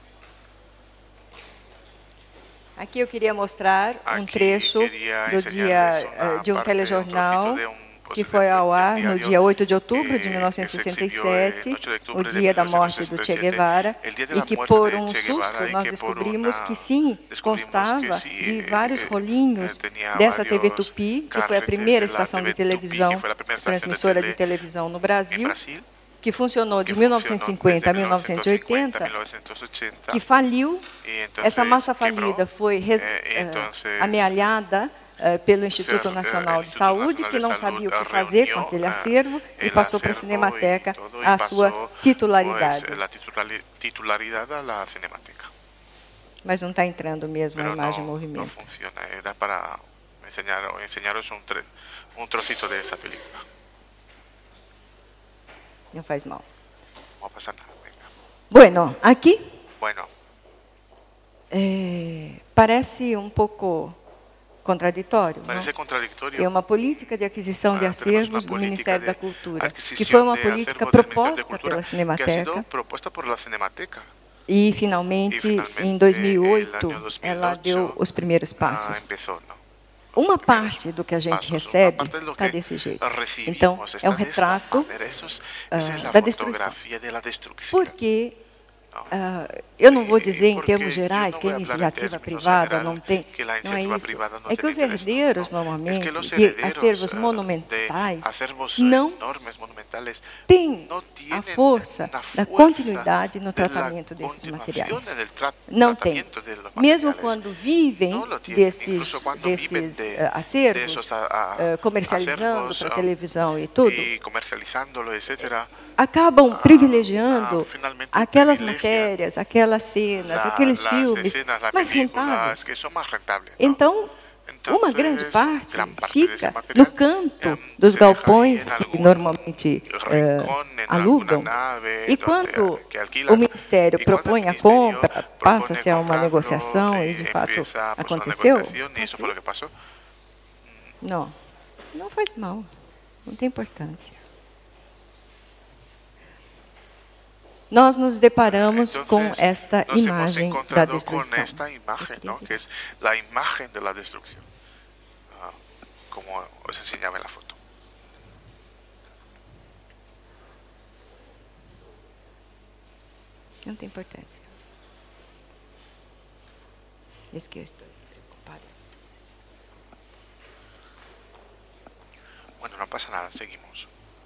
B: Aqui eu queria mostrar um trecho do dia de um telejornal que foi ao ar no dia oito de outubro de mil novecentos e sessenta e sete, o dia da morte do Che Guevara, e que por um susto nós descobrimos que sim, constava de vários rolinhos dessa T V Tupi, que foi a primeira estação de televisão, transmissora de televisão no Brasil, que funcionou de mil novecentos e cinquenta a mil novecentos e oitenta, que faliu. Essa massa falida foi res, uh, amealhada uh, pelo Instituto Nacional de Saúde, que não sabia o que fazer com aquele acervo e passou para a Cinemateca a sua titularidade. Mas não está entrando mesmo a imagem em movimento.
C: Não funciona, era para ensinar-vos um trocito dessa película.
B: Não faz mal.
C: Não passa nada.
B: Bueno, aqui
C: bueno.
B: É, parece um pouco contraditório.
C: Parece contraditório.
B: Tem uma política de aquisição ah, de acervos do Ministério da Cultura, que foi uma política proposta pela Cinemateca.
C: Proposta por la Cinemateca.
B: E, finalmente, e, em dois mil e oito, ela deu os primeiros passos. Ah, Uma parte do que a gente recebe está desse jeito. Então, é um retrato uh, da destruição. Porque, uh, eu não vou dizer em termos gerais que a iniciativa privada não tem, não é isso. É que os herdeiros, normalmente, de acervos monumentais, não têm a força da continuidade no tratamento desses materiais. Não tem. Mesmo quando vivem desses, desses uh, acervos, uh, comercializando para televisão e tudo, acabam privilegiando aquelas matérias, aquelas cenas, aqueles filmes mais rentáveis. Então, uma grande parte fica no canto dos galpões que normalmente uh, alugam. E quando o Ministério propõe a compra, passa-se a uma negociação e, de fato, aconteceu? Não, não faz mal, não tem importância. Nós nos deparamos
C: Entonces,
B: com esta
C: nos
B: imagem
C: hemos
B: da
C: encontrado con
B: destruição.
C: esta imagen, ¿no? Que es la imagen de la destrucción, ah, como os enseñaba en la foto.
B: Não tem importância. Isso que eu estou preocupada.
C: Bueno, no pasa nada, seguimos.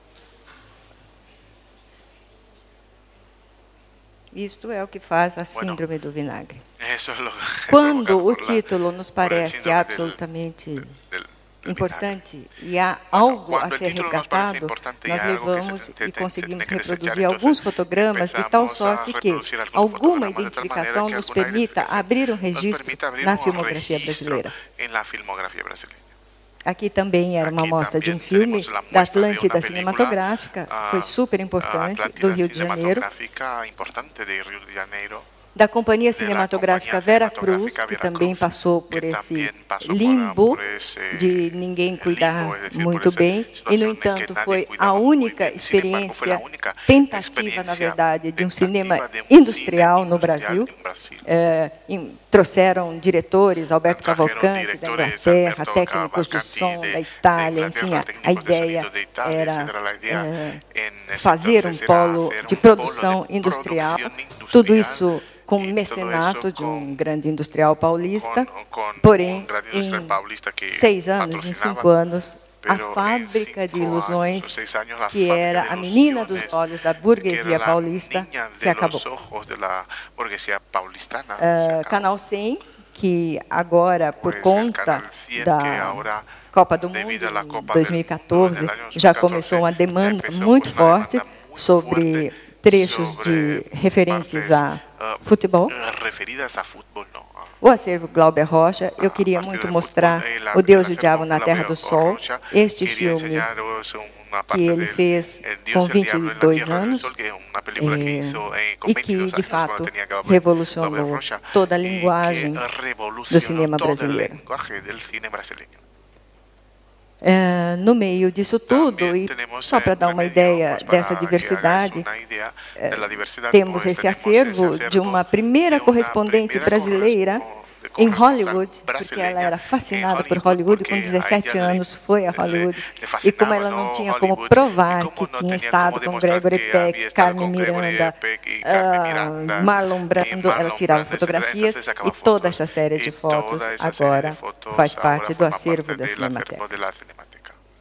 B: Isto é o que faz a síndrome do vinagre.
C: Eso es lo,
B: Quando o
C: por la-
B: título nos
C: por el
B: parece
C: síndrome del-
B: absolutamente
C: del- del
B: importante e há algo a
C: quando el
B: ser
C: título nos parece
B: resgatado,
C: importante y
B: nós
C: hay algo que se-
B: levamos
C: se-
B: e
C: se- se
B: conseguimos
C: tiene que desechar,
B: reproduzir
C: entonces
B: alguns fotogramas de tal
C: empezamos a
B: sorte que
C: reproducir algunos
B: alguma
C: fotogramas de tal
B: identificação
C: manera que
B: nos
C: alguna
B: permita
C: identificación
B: abrir um
C: nos
B: registro
C: permite abrir
B: na
C: un
B: filmografia
C: registro
B: brasileira.
C: en la filmografía brasileña.
B: Aqui também era uma
C: Aqui
B: mostra de um
C: também
B: filme
C: temos a
B: da
C: mostra de
B: Atlântida
C: uma
B: Cinematográfica,
C: película,
B: foi
C: a-
B: super
C: a
B: importante,
C: Atlântida
B: do Rio de Janeiro,
C: cinematográfica importante de Rio de Janeiro,
B: da Companhia
C: de la
B: Cinematográfica
C: Companhia
B: Vera Cruz,
C: Cinematográfica
B: que
C: Vera
B: também
C: Cruz,
B: passou por
C: que
B: esse
C: também passou por-
B: limbo
C: por esse
B: de ninguém cuidar
C: limbo, es decir,
B: muito
C: por essa
B: bem, e,
C: situação
B: no
C: em que
B: entanto,
C: nadie
B: foi
C: cuidava
B: a
C: muito
B: única
C: bem. Sin embargo, foi a
B: experiência,
C: única
B: tentativa, na
C: experiência
B: verdade, de um cinema
C: tentativa de um
B: industrial
C: cine
B: no
C: industrial
B: Brasil.
C: no Brasil.
B: É, em- trouxeram diretores, Alberto
C: Trajeron
B: Cavalcante, da
C: directores,
B: Inglaterra,
C: Alberto
B: técnicos de
C: Cavalcanti,
B: som
C: de-
B: da
C: de
B: Itália,
C: Inglaterra,
B: enfim, a, a
C: técnicos de
B: ideia
C: sonido de Itália,
B: era
C: etcétera. La idea
B: é,
C: en ese
B: fazer um
C: entonces era
B: polo
C: hacer
B: de
C: un
B: produção
C: polo de
B: industrial,
C: producción industrial,
B: tudo isso com
C: y todo
B: mecenato
C: eso
B: de um
C: con-
B: grande industrial paulista,
C: con- con
B: porém,
C: un gran industrial
B: em
C: paulista que
B: seis anos, em
C: patrocinava,
B: cinco anos, a
C: pero en
B: fábrica de
C: cinco
B: ilusões,
C: años, seis años, la
B: que
C: fábrica
B: era
C: de
B: a menina dos
C: ilusiones,
B: olhos da
C: que
B: burguesia
C: era la
B: paulista,
C: niña de
B: se acabou.
C: los ojos de la burguesía paulistana, se
B: Uh,
C: acabó.
B: Canal cem, que agora, por
C: Pues el
B: conta
C: Canal cem, que
B: da
C: ahora,
B: Copa do Mundo,
C: debido a la
B: em
C: Copa
B: dois mil e quatorze,
C: del- del año
B: já
C: dois mil e quatorze,
B: começou uma demanda
C: empezó
B: muito
C: pues una
B: forte
C: demanda muy
B: sobre
C: fuerte
B: trechos
C: sobre
B: de referentes
C: partes,
B: a
C: uh,
B: futebol.
C: uh, referidas a fútbol, no, a-
B: O acervo Glauber Rocha, eu
C: a
B: queria
C: partir
B: muito
C: del
B: mostrar
C: fútbol, eh, la-
B: O Deus e
C: el
B: o Diabo
C: acervo
B: na Terra
C: Glauber
B: do Sol,
C: Rocha,
B: este
C: quería
B: filme
C: enseñaros una
B: que
C: parte
B: ele
C: del
B: fez
C: El Dios
B: com
C: y el
B: vinte
C: Diablo
B: e
C: en la
B: dois
C: Tierra del
B: anos,
C: Sol, que es una película que
B: eh,
C: hizo eh, con
B: e que,
C: veintidós
B: de
C: años, cuando
B: fato,
C: tenía Glauber-
B: revolucionou
C: Glauber Rocha,
B: toda a
C: y que
B: linguagem
C: revolucionó
B: do cinema
C: todo el
B: brasileiro.
C: lenguaje del cine brasileño.
B: É, no meio disso tudo,
C: También
B: e
C: tenemos,
B: só
C: eh,
B: para dar uma
C: remedio,
B: ideia
C: pues, para
B: dessa
C: que
B: diversidade,
C: hagáis una idea de la diversidad,
B: temos
C: pues,
B: esse
C: tenemos
B: acervo
C: ese
B: de uma primeira
C: de una
B: correspondente
C: primera
B: brasileira
C: correspo-
B: em
C: corresponsal
B: Hollywood, porque
C: brasileña
B: ela era
C: em
B: fascinada por Hollywood,
C: porque
B: com
C: a
B: dezessete
C: ella le-
B: anos foi a
C: le-
B: Hollywood,
C: le
B: e como
C: fascinaba,
B: ela não
C: no,
B: tinha como
C: Hollywood,
B: provar
C: e como
B: que
C: não
B: tinha
C: tinha
B: estado
C: como
B: com
C: demonstrar
B: Gregory
C: que
B: Peck,
C: havia estado
B: Carmen
C: com Gregory
B: Miranda,
C: Peck e Carmen
B: ah,
C: Miranda,
B: Marlon
C: e
B: Brando, ela
C: Marlon
B: tirava
C: Brando,
B: fotografias,
C: etcétera, sacava
B: e toda
C: fotos,
B: essa série de
C: e
B: fotos
C: toda essa série
B: agora
C: de fotos
B: faz parte
C: agora
B: do
C: forma
B: acervo
C: parte
B: da
C: del
B: Cinemateca.
C: acervo de la Cinemateca.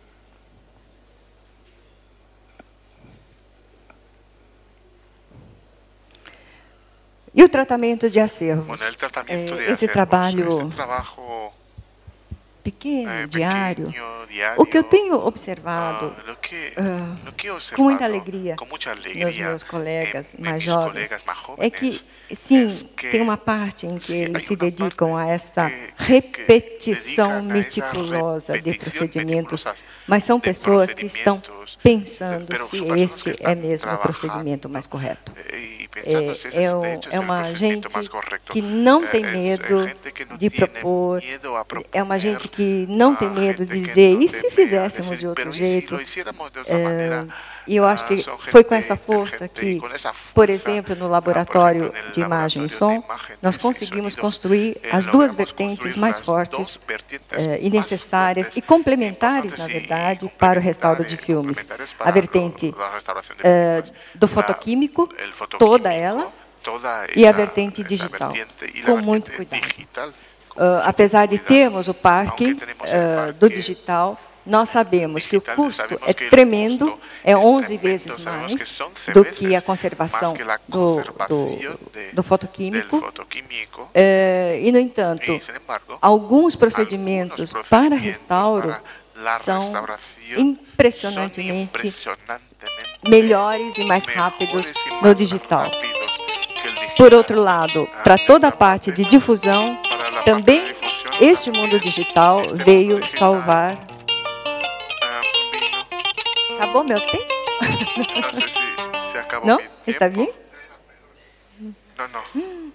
B: E o tratamento de acervos?
C: Bueno, el tratamiento
B: Eh,
C: de
B: esse
C: acervos,
B: trabalho
C: esse trabajo
B: pequeno,
C: eh,
B: diário,
C: pequeño, diario,
B: o que eu tenho observado
C: ah, lo que,
B: ah,
C: lo que he
B: com muita
C: observado
B: alegria
C: com muita
B: nos
C: alegria
B: meus colegas
C: em, em
B: mais
C: mis
B: jovens
C: colegas mais
B: é que,
C: jóvenes,
B: sim,
C: es que
B: tem uma parte em que
C: sim,
B: eles
C: hay
B: se
C: una
B: dedicam
C: parte
B: a esta
C: que- que
B: repetição
C: dedican a esa
B: meticulosa de
C: repetición
B: procedimentos,
C: meticulosa
B: mas são
C: de
B: pessoas que estão
C: procedimientos,
B: pensando
C: pero
B: se
C: son personas que
B: este
C: están
B: é mesmo o
C: trabajando,
B: procedimento mais correto.
C: eh, y pensando
B: É,
C: si ese
B: é,
C: es,
B: um-
C: de hecho, es
B: é
C: el
B: uma
C: procedimiento
B: gente
C: más correcto.
B: que não
C: Eh,
B: tem
C: es- es
B: medo
C: gente que no
B: de
C: tiene
B: propor,
C: miedo a
B: é
C: proponer,
B: uma gente que não tem
C: a
B: medo de
C: gente que
B: dizer,
C: no
B: e se
C: teme a
B: fizéssemos
C: decir,
B: de outro
C: pero ¿y si
B: jeito?
C: lo hiciéramos de otra
B: É,
C: manera?
B: E eu acho
C: Ah,
B: que
C: son
B: foi com
C: gente
B: essa força
C: inteligente
B: que,
C: y con esa
B: por
C: fuerza,
B: exemplo, no
C: ah,
B: laboratório
C: por ejemplo, en el
B: de imagem e
C: laboratorio
B: som,
C: de imagen
B: nós
C: y
B: conseguimos
C: sonido,
B: construir
C: eh,
B: as duas
C: logramos
B: vertentes
C: construir
B: mais
C: las
B: fortes
C: dos vertientes
B: eh, e
C: más
B: necessárias
C: fuertes
B: e complementares,
C: importantes
B: na
C: y
B: verdade, para o restauro de
C: complementares-
B: filmes.
C: complementares
B: A
C: para
B: vertente
C: lo- la restauración de
B: eh,
C: películas.
B: do
C: La-
B: fotoquímico,
C: el fotoquímico,
B: toda ela,
C: toda
B: e a
C: esa-
B: vertente
C: esa
B: digital,
C: vertiente y la
B: com
C: vertiente
B: muito cuidado.
C: digital, con
B: Uh,
C: mucho
B: apesar de
C: cuidado.
B: termos o parque
C: Aunque tenemos el
B: uh,
C: parque
B: do digital, nós sabemos que o
C: digital,
B: custo
C: sabemos
B: é
C: que el
B: tremendo,
C: custo
B: é
C: es
B: onze
C: tremendo,
B: vezes
C: sabemos
B: mais
C: que son once
B: do
C: veces
B: que a conservação
C: más que la
B: do,
C: conservación
B: do,
C: de-
B: do fotoquímico.
C: del fotoquímico.
B: Eh, e, no entanto,
C: Y, sin embargo,
B: alguns procedimentos
C: algunos
B: para
C: procedimientos
B: restauro
C: para la
B: são
C: restauración
B: impressionantemente
C: son impresionantemente
B: melhores e mais
C: mejores
B: rápidos
C: y
B: no
C: más
B: digital.
C: rápidos que el digital.
B: Por outro lado,
C: Ah,
B: para toda a
C: esta
B: parte de difusão,
C: para la parte
B: também
C: de difusión
B: este mundo digital veio salvar. Acabou meu tempo?
C: No sé si se acabó
B: Não?
C: mi
B: Está
C: tiempo.
B: bem?
C: No, no.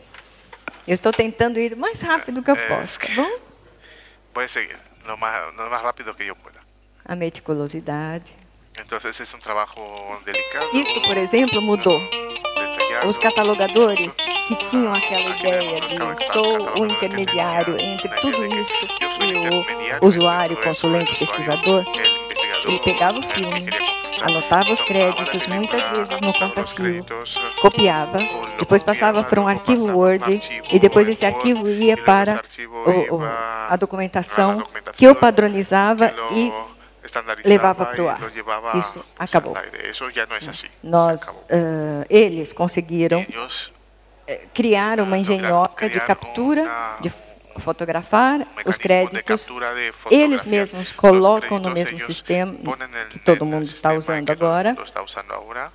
B: Eu estou tentando ir o mais rápido que eu
C: É,
B: posso, tá bom?
C: Voy a seguir lo más, lo más rápido que yo pueda.
B: A meticulosidade.
C: Entonces es un trabajo delicado.
B: Isso, por exemplo, mudou.
C: Detallado.
B: Os catalogadores que tinham aquela
C: Aqui
B: ideia
C: vemos os
B: de
C: catalogadores
B: sou o
C: que
B: intermediário
C: tinham
B: entre
C: na
B: tudo
C: ideia de que
B: isso
C: eu sou
B: e
C: intermediário
B: o usuário,
C: entre
B: consulente,
C: o usuário,
B: pesquisador,
C: el investigador,
B: ele pegava o
C: el que
B: filme,
C: queria consultar,
B: anotava os
C: tomava
B: créditos,
C: daquele
B: muitas
C: para
B: vezes no
C: anotar os
B: conta-fio,
C: créditos,
B: copiava,
C: o
B: depois
C: lo
B: passava
C: copiava,
B: para um
C: luego
B: arquivo
C: passava
B: Word
C: para arquivo
B: e depois esse
C: Word,
B: arquivo
C: e
B: ia
C: luego
B: para
C: esse arquivo
B: o, o,
C: iba
B: a documentação
C: a documentação
B: que eu padronizava
C: que lo
B: e
C: estandarizava
B: levava para o
C: e
B: ar.
C: lo llevava,
B: Isso
C: pues,
B: acabou.
C: al aire. Eso ya no es así.
B: Nós,
C: Se acabou.
B: uh, eles conseguiram
C: Ellos
B: criar uma engenhoca de
C: criar
B: captura,
C: uma-
B: de fotografar
C: um
B: os
C: mecanismo de
B: créditos.
C: captura de
B: Eles
C: fotografia.
B: mesmos
C: Los
B: colocam no
C: créditos,
B: mesmo
C: ellos
B: sistema
C: ponen en-
B: que todo
C: en el
B: mundo está
C: sistema
B: usando
C: que todo
B: agora
C: mundo está usando ahora.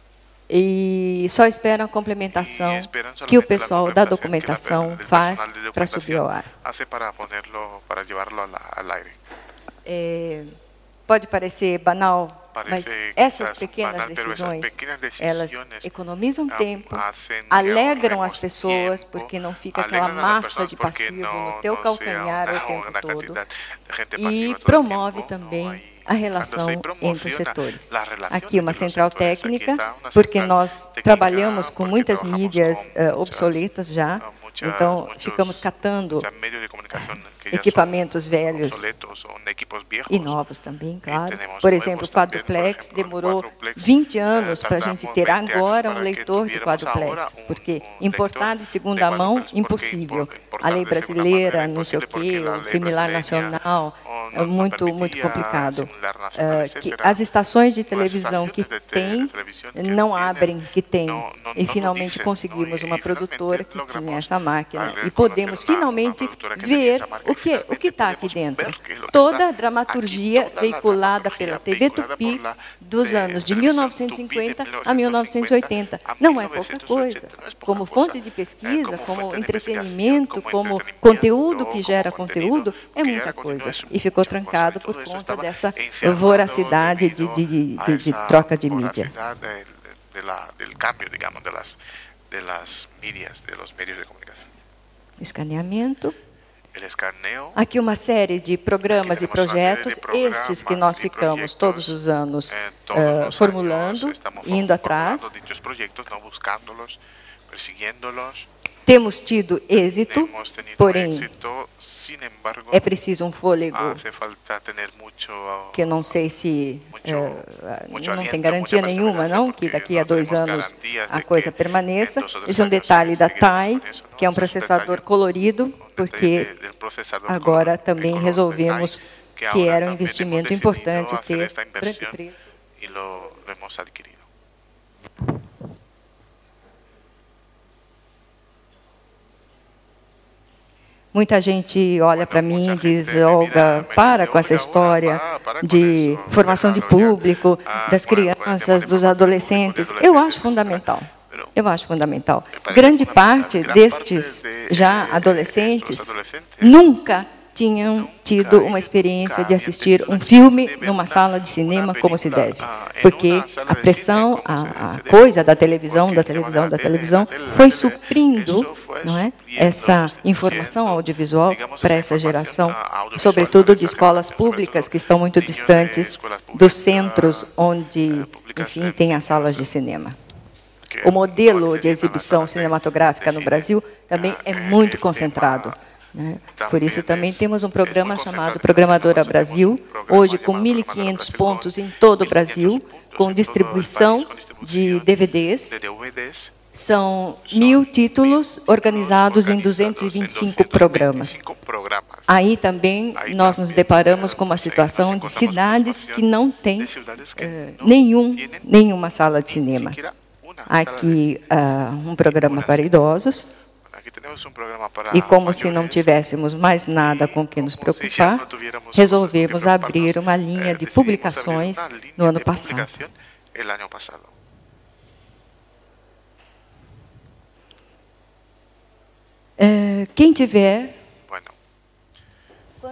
B: e só esperam a complementação
C: Y esperan
B: que o
C: solamente la
B: pessoal da
C: complementación que la-
B: documentação
C: el
B: faz
C: personal de
B: para subir ao ar.
C: hace para ponerlo, para llevarlo al, al aire.
B: É, pode parecer banal, mas
C: Parece
B: essas
C: quizás
B: pequenas
C: banal, pero esas
B: decisões,
C: pequeñas
B: elas
C: decisiones,
B: economizam
C: ah,
B: tempo,
C: hacen que
B: alegram as
C: ahorremos
B: pessoas,
C: tiempo,
B: porque não fica aquela
C: alegran a las
B: massa
C: personas
B: de
C: porque
B: passivo
C: no-
B: no teu
C: no sea
B: calcanhar
C: una-
B: o tempo
C: una
B: todo.
C: cantidad de gente
B: E
C: pasiva todo el
B: promove
C: tiempo,
B: também
C: ¿no? Ahí
B: a relação
C: fijándose, y
B: entre os
C: promociona
B: setores.
C: las relaciones
B: Aqui uma
C: entre los
B: central
C: sectores. Aquí
B: técnica,
C: está una
B: porque
C: central
B: nós
C: técnica,
B: trabalhamos com
C: porque
B: muitas
C: trabajamos
B: mídias
C: con
B: eh,
C: muchas-
B: obsoletas já,
C: muchas-
B: então
C: muchos-
B: ficamos catando
C: muchos medios de comunicación que ya
B: equipamentos
C: son
B: velhos
C: obsoletos, son equipos viejos.
B: e novos também, claro.
C: tenemos
B: Por
C: nuevos
B: exemplo, o
C: também, por
B: quadruplex
C: exemplo, o
B: demorou
C: quadruplex,
B: vinte
C: eh,
B: anos para a
C: tardamos
B: gente ter
C: vinte anos
B: agora um
C: para que
B: leitor de
C: tuviéramos
B: quadruplex,
C: agora um-
B: porque
C: um
B: importar
C: leitor
B: de
C: de
B: segunda mão,
C: quadruplex, porque
B: impossível.
C: importar
B: A lei
C: de segunda
B: brasileira,
C: mão era
B: não sei o
C: impossível, porque
B: quê,
C: a
B: o
C: lei
B: similar
C: brasileira
B: nacional,
C: não-
B: é
C: não
B: muito, muito
C: permitia
B: complicado.
C: similar nacional,
B: Eh,
C: etcétera.
B: que as estações de
C: As
B: televisão que
C: estações de te-
B: tem
C: de televisão que
B: não
C: tienen,
B: abrem, que tem.
C: não- não-
B: E
C: não
B: finalmente
C: dizem,
B: conseguimos
C: não?
B: uma
C: E
B: produtora
C: finalmente
B: que
C: logramos
B: tinha essa máquina
C: alguém
B: e podemos
C: conocer uma-
B: finalmente
C: uma produtora que tenha
B: ver
C: essa máquina,
B: o que o que está aqui
C: podemos
B: dentro.
C: ver que é o que
B: Toda
C: está
B: a dramaturgia
C: aqui, toda a
B: veiculada
C: dramaturgia
B: pela T V
C: veiculada
B: Tupi
C: por lá,
B: dos
C: de
B: anos de
C: televisão
B: mil novecentos e cinquenta
C: Tupi de
B: a mil novecentos e oitenta
C: a
B: não é pouca
C: mil novecentos e
B: coisa.
C: oitenta, não é pouca
B: Como
C: coisa.
B: fonte de
C: É,
B: pesquisa,
C: como
B: como
C: fonte de
B: entretenimento,
C: investigação,
B: como
C: entretenimento,
B: conteúdo que
C: como
B: gera
C: conteúdo
B: conteúdo,
C: que
B: é
C: gera
B: muita
C: conteúdo,
B: coisa.
C: é
B: E ficou
C: muita coisa.
B: trancado
C: E
B: por
C: tudo isso
B: conta
C: estava
B: dessa
C: encerrado
B: voracidade de,
C: devido
B: de, de,
C: a
B: de, de
C: esa
B: troca de mídia.
C: voracidad de, de la, del cambio, digamos, de las, de las medias, de los medios de comunicación.
B: Escaneamento.
C: El escaneo.
B: Aqui uma série de programas e
C: Aqui temos uma série de
B: projetos,
C: programas
B: estes que nós
C: e
B: ficamos
C: projetos,
B: todos os anos
C: eh, todos
B: eh,
C: los
B: formulando,
C: años estamos
B: indo
C: formulando
B: atrás.
C: dichos proyectos, no buscándolos, persiguiéndolos.
B: Temos tido êxito,
C: Hemos tenido
B: porém
C: éxito, sin embargo,
B: é preciso um fôlego
C: hace falta tener mucho,
B: que eu não sei se
C: mucho,
B: eh,
C: mucho
B: não
C: aliento,
B: tem garantia
C: mucha
B: nenhuma,
C: perseverancia,
B: não, que
C: porque
B: daqui a
C: no
B: dois
C: tenemos
B: anos
C: garantías
B: a
C: de
B: coisa
C: que
B: permaneça.
C: en dos o tres
B: Esse é um
C: años
B: detalhe da
C: seguiremos
B: TAI,
C: con eso, ¿no?
B: que é um
C: Ese es un
B: processador
C: detalle,
B: colorido,
C: un detalle
B: porque
C: de- del procesador
B: agora
C: color-
B: também
C: color
B: resolvemos
C: detalle,
B: que
C: ahora
B: era um
C: también
B: investimento
C: hemos
B: importante
C: decidido hacer
B: ter
C: esta
B: branco e
C: inversión
B: preto.
C: y lo, lo hemos adquirido.
B: Muita gente olha para mim e
C: muita
B: diz,
C: gente me
B: Olga,
C: mira, me
B: para
C: dice,
B: com essa
C: "Olga,
B: história
C: para, para com
B: de
C: isso,
B: formação de
C: déjalo ya.
B: público,
C: Ah,
B: das
C: com- com el
B: crianças,
C: tema de
B: dos
C: formação de
B: adolescentes."
C: público, de
B: Eu
C: adolescentes,
B: acho fundamental.
C: pero
B: Eu acho fundamental.
C: me parece
B: Grande
C: fundamental.
B: parte
C: Gran
B: destes
C: parte de,
B: já
C: eh,
B: adolescentes
C: estos adolescentes
B: nunca tinham
C: nunca
B: tido
C: eles
B: uma experiência
C: nunca
B: de
C: haviam
B: assistir
C: tido
B: um
C: a
B: filme
C: experiência de ver
B: numa
C: uma-
B: sala de cinema
C: uma
B: como se
C: película,
B: deve.
C: ah, em
B: Porque
C: uma sala
B: a
C: de
B: pressão,
C: cine como se-
B: a, a
C: se deve.
B: coisa da televisão,
C: Porque
B: da
C: o tema
B: televisão,
C: da
B: da
C: tele,
B: televisão,
C: da tele, da
B: foi
C: tele,
B: suprindo,
C: isso foi
B: não é,
C: suprindo,
B: essa
C: substituindo,
B: informação audiovisual
C: digamos,
B: para
C: essa
B: essa geração,
C: informação audiovisual
B: sobretudo
C: para
B: de
C: essa
B: escolas
C: geração,
B: públicas
C: sobretudo
B: que estão muito
C: niños de
B: distantes
C: escolas públicas,
B: dos centros
C: ah,
B: onde,
C: eh, públicas,
B: enfim,
C: eh,
B: tem as salas de cinema.
C: que
B: O modelo
C: no
B: de
C: accedían a las
B: exibição
C: salas de-
B: cinematográfica
C: de
B: no
C: cine.
B: Brasil também
C: Ah,
B: é
C: eh,
B: muito
C: el
B: concentrado.
C: tema
B: Né?
C: também
B: Por isso também
C: é-
B: temos um
C: é
B: programa
C: muito
B: chamado
C: concentrado.
B: Programadora
C: Nós temos um
B: Brasil,
C: programa
B: hoje com
C: chamado
B: mil e
C: Programadora
B: quinhentos
C: Brasil,
B: pontos
C: com
B: em todo o
C: mil e quinhentos
B: Brasil,
C: pontos em
B: com
C: todo o
B: distribuição
C: país, com distribuição
B: de D V Ds.
C: de D V Ds.
B: São
C: São
B: mil títulos
C: mil
B: organizados em
C: organizados
B: duzentos e vinte e
C: em
B: cinco programas.
C: duzentos e vinte e cinco programas.
B: Aí também
C: Aí
B: nós nos
C: também,
B: deparamos
C: eh,
B: com uma
C: sim,
B: situação
C: nós
B: de
C: encontramos com uma
B: cidades
C: situação
B: que não têm
C: de cidades que
B: eh,
C: não
B: nenhum,
C: tienen
B: nenhuma sala de
C: ni
B: cinema.
C: siquiera una sala de
B: Aqui
C: cine.
B: ah, um programa para idosos.
C: Aqui temos um programa para
B: E como se não
C: maiores.
B: tivéssemos mais nada com que nos
C: Como se já
B: preocupar,
C: não tivéssemos
B: resolvemos
C: coisas com que
B: abrir
C: preocuparnos,
B: uma linha
C: eh,
B: de
C: decidimos
B: publicações
C: abrir uma linha
B: no ano
C: de
B: passado.
C: publicación el año pasado.
B: Eh, Quem tiver
C: Bueno,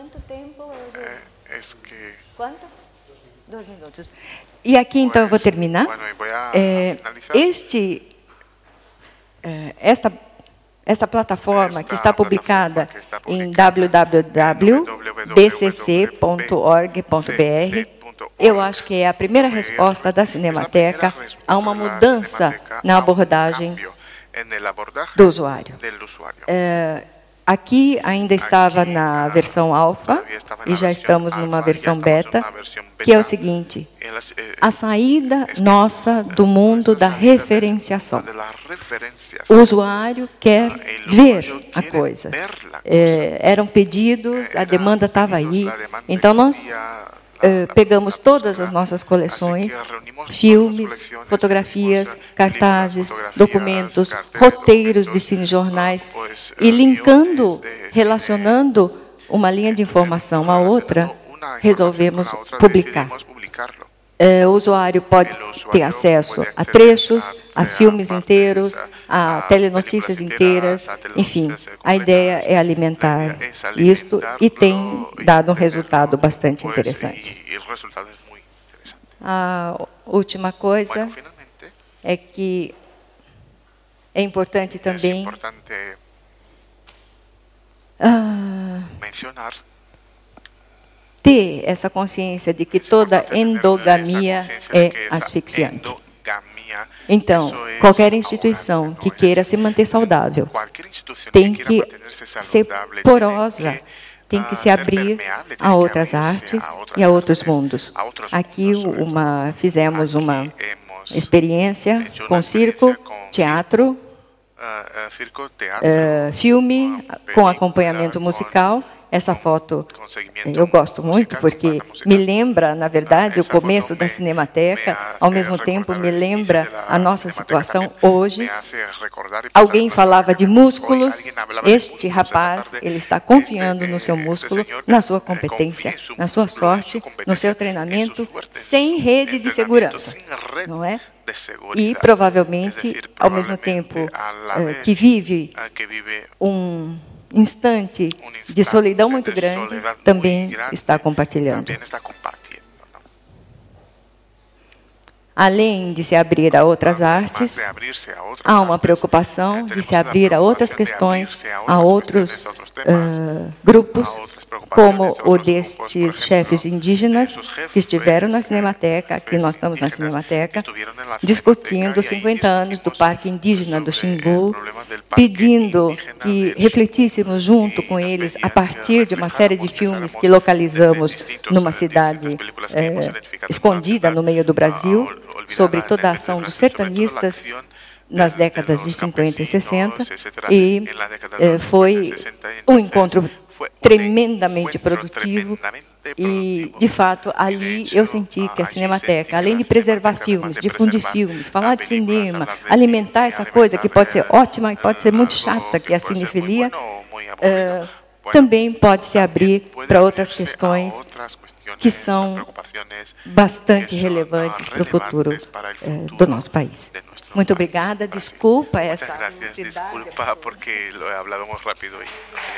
B: Quanto tempo?
C: Eh, es que...
B: Quanto? Dois minutos. E aqui, então, eu vou terminar.
C: Bueno, y voy a
B: É,
C: finalizar.
B: este, é, esta, esta plataforma
C: Esta
B: que está publicada
C: plataforma que está
B: em
C: publicada
B: w w w ponto b c c ponto org ponto b r, eu acho que é a primeira resposta da Cinemateca a uma mudança na abordagem do usuário. É, aqui ainda estava na versão alfa e já estamos numa versão beta, que é o seguinte: a saída nossa do mundo da referenciação. O usuário quer ver a coisa. É, eram pedidos, a demanda estava aí. Então, nós é, pegamos todas as nossas coleções, filmes, fotografias, cartazes, documentos, roteiros de cinejornais, e linkando, relacionando uma linha de informação à outra, resolvemos publicar. É, o usuário pode ter acesso a trechos, a filmes inteiros, a telenotícias inteiras, enfim, a ideia é alimentar isto e tem dado um resultado bastante interessante. A última coisa é que é importante também ah, ter essa consciência de que toda endogamia é asfixiante. Então, qualquer instituição que queira se manter saudável tem que ser porosa, tem que se abrir a outras artes e a outros mundos. Aqui uma, fizemos uma experiência com circo, teatro, uh, filme, com acompanhamento musical. Essa foto eu gosto muito porque me lembra, na verdade, o começo da Cinemateca, ao mesmo tempo me lembra a nossa situação hoje. Alguém falava de músculos, este rapaz, ele está confiando no seu músculo, na sua competência, na sua sorte, no seu treinamento, sem rede de segurança, não é? E, provavelmente, ao mesmo tempo que vive um instante de solidão muito grande, também está compartilhando. Além de se abrir a outras artes, há uma preocupação de se abrir a outras questões, a outros uh, grupos, como o destes chefes indígenas que estiveram na Cinemateca, que nós estamos na Cinemateca, discutindo os cinquenta anos do Parque Indígena do Xingu, pedindo que refletíssemos junto com eles a partir de uma série de filmes que localizamos numa cidade eh, escondida no meio do Brasil, sobre toda a ação dos sertanistas nas décadas de cinquenta e sessenta, e eh, foi um encontro tremendamente produtivo e, de fato, ali eu senti que a Cinemateca, além de preservar filmes, difundir filmes, falar de cinema, alimentar essa coisa que pode ser ótima e pode ser muito chata, que é a cinefilia, eh, também pode se abrir para outras questões que são bastante relevantes para o futuro eh, do nosso país. Muito obrigada. Desculpa essa velocidade.
C: Desculpa porque lo he hablado muy rápido y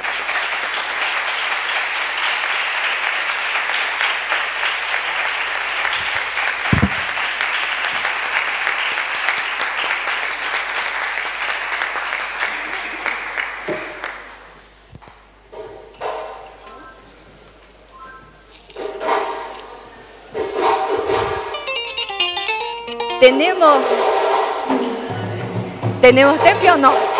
B: Tenemos, tenemos tiempo o no?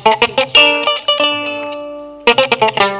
D: Thank you.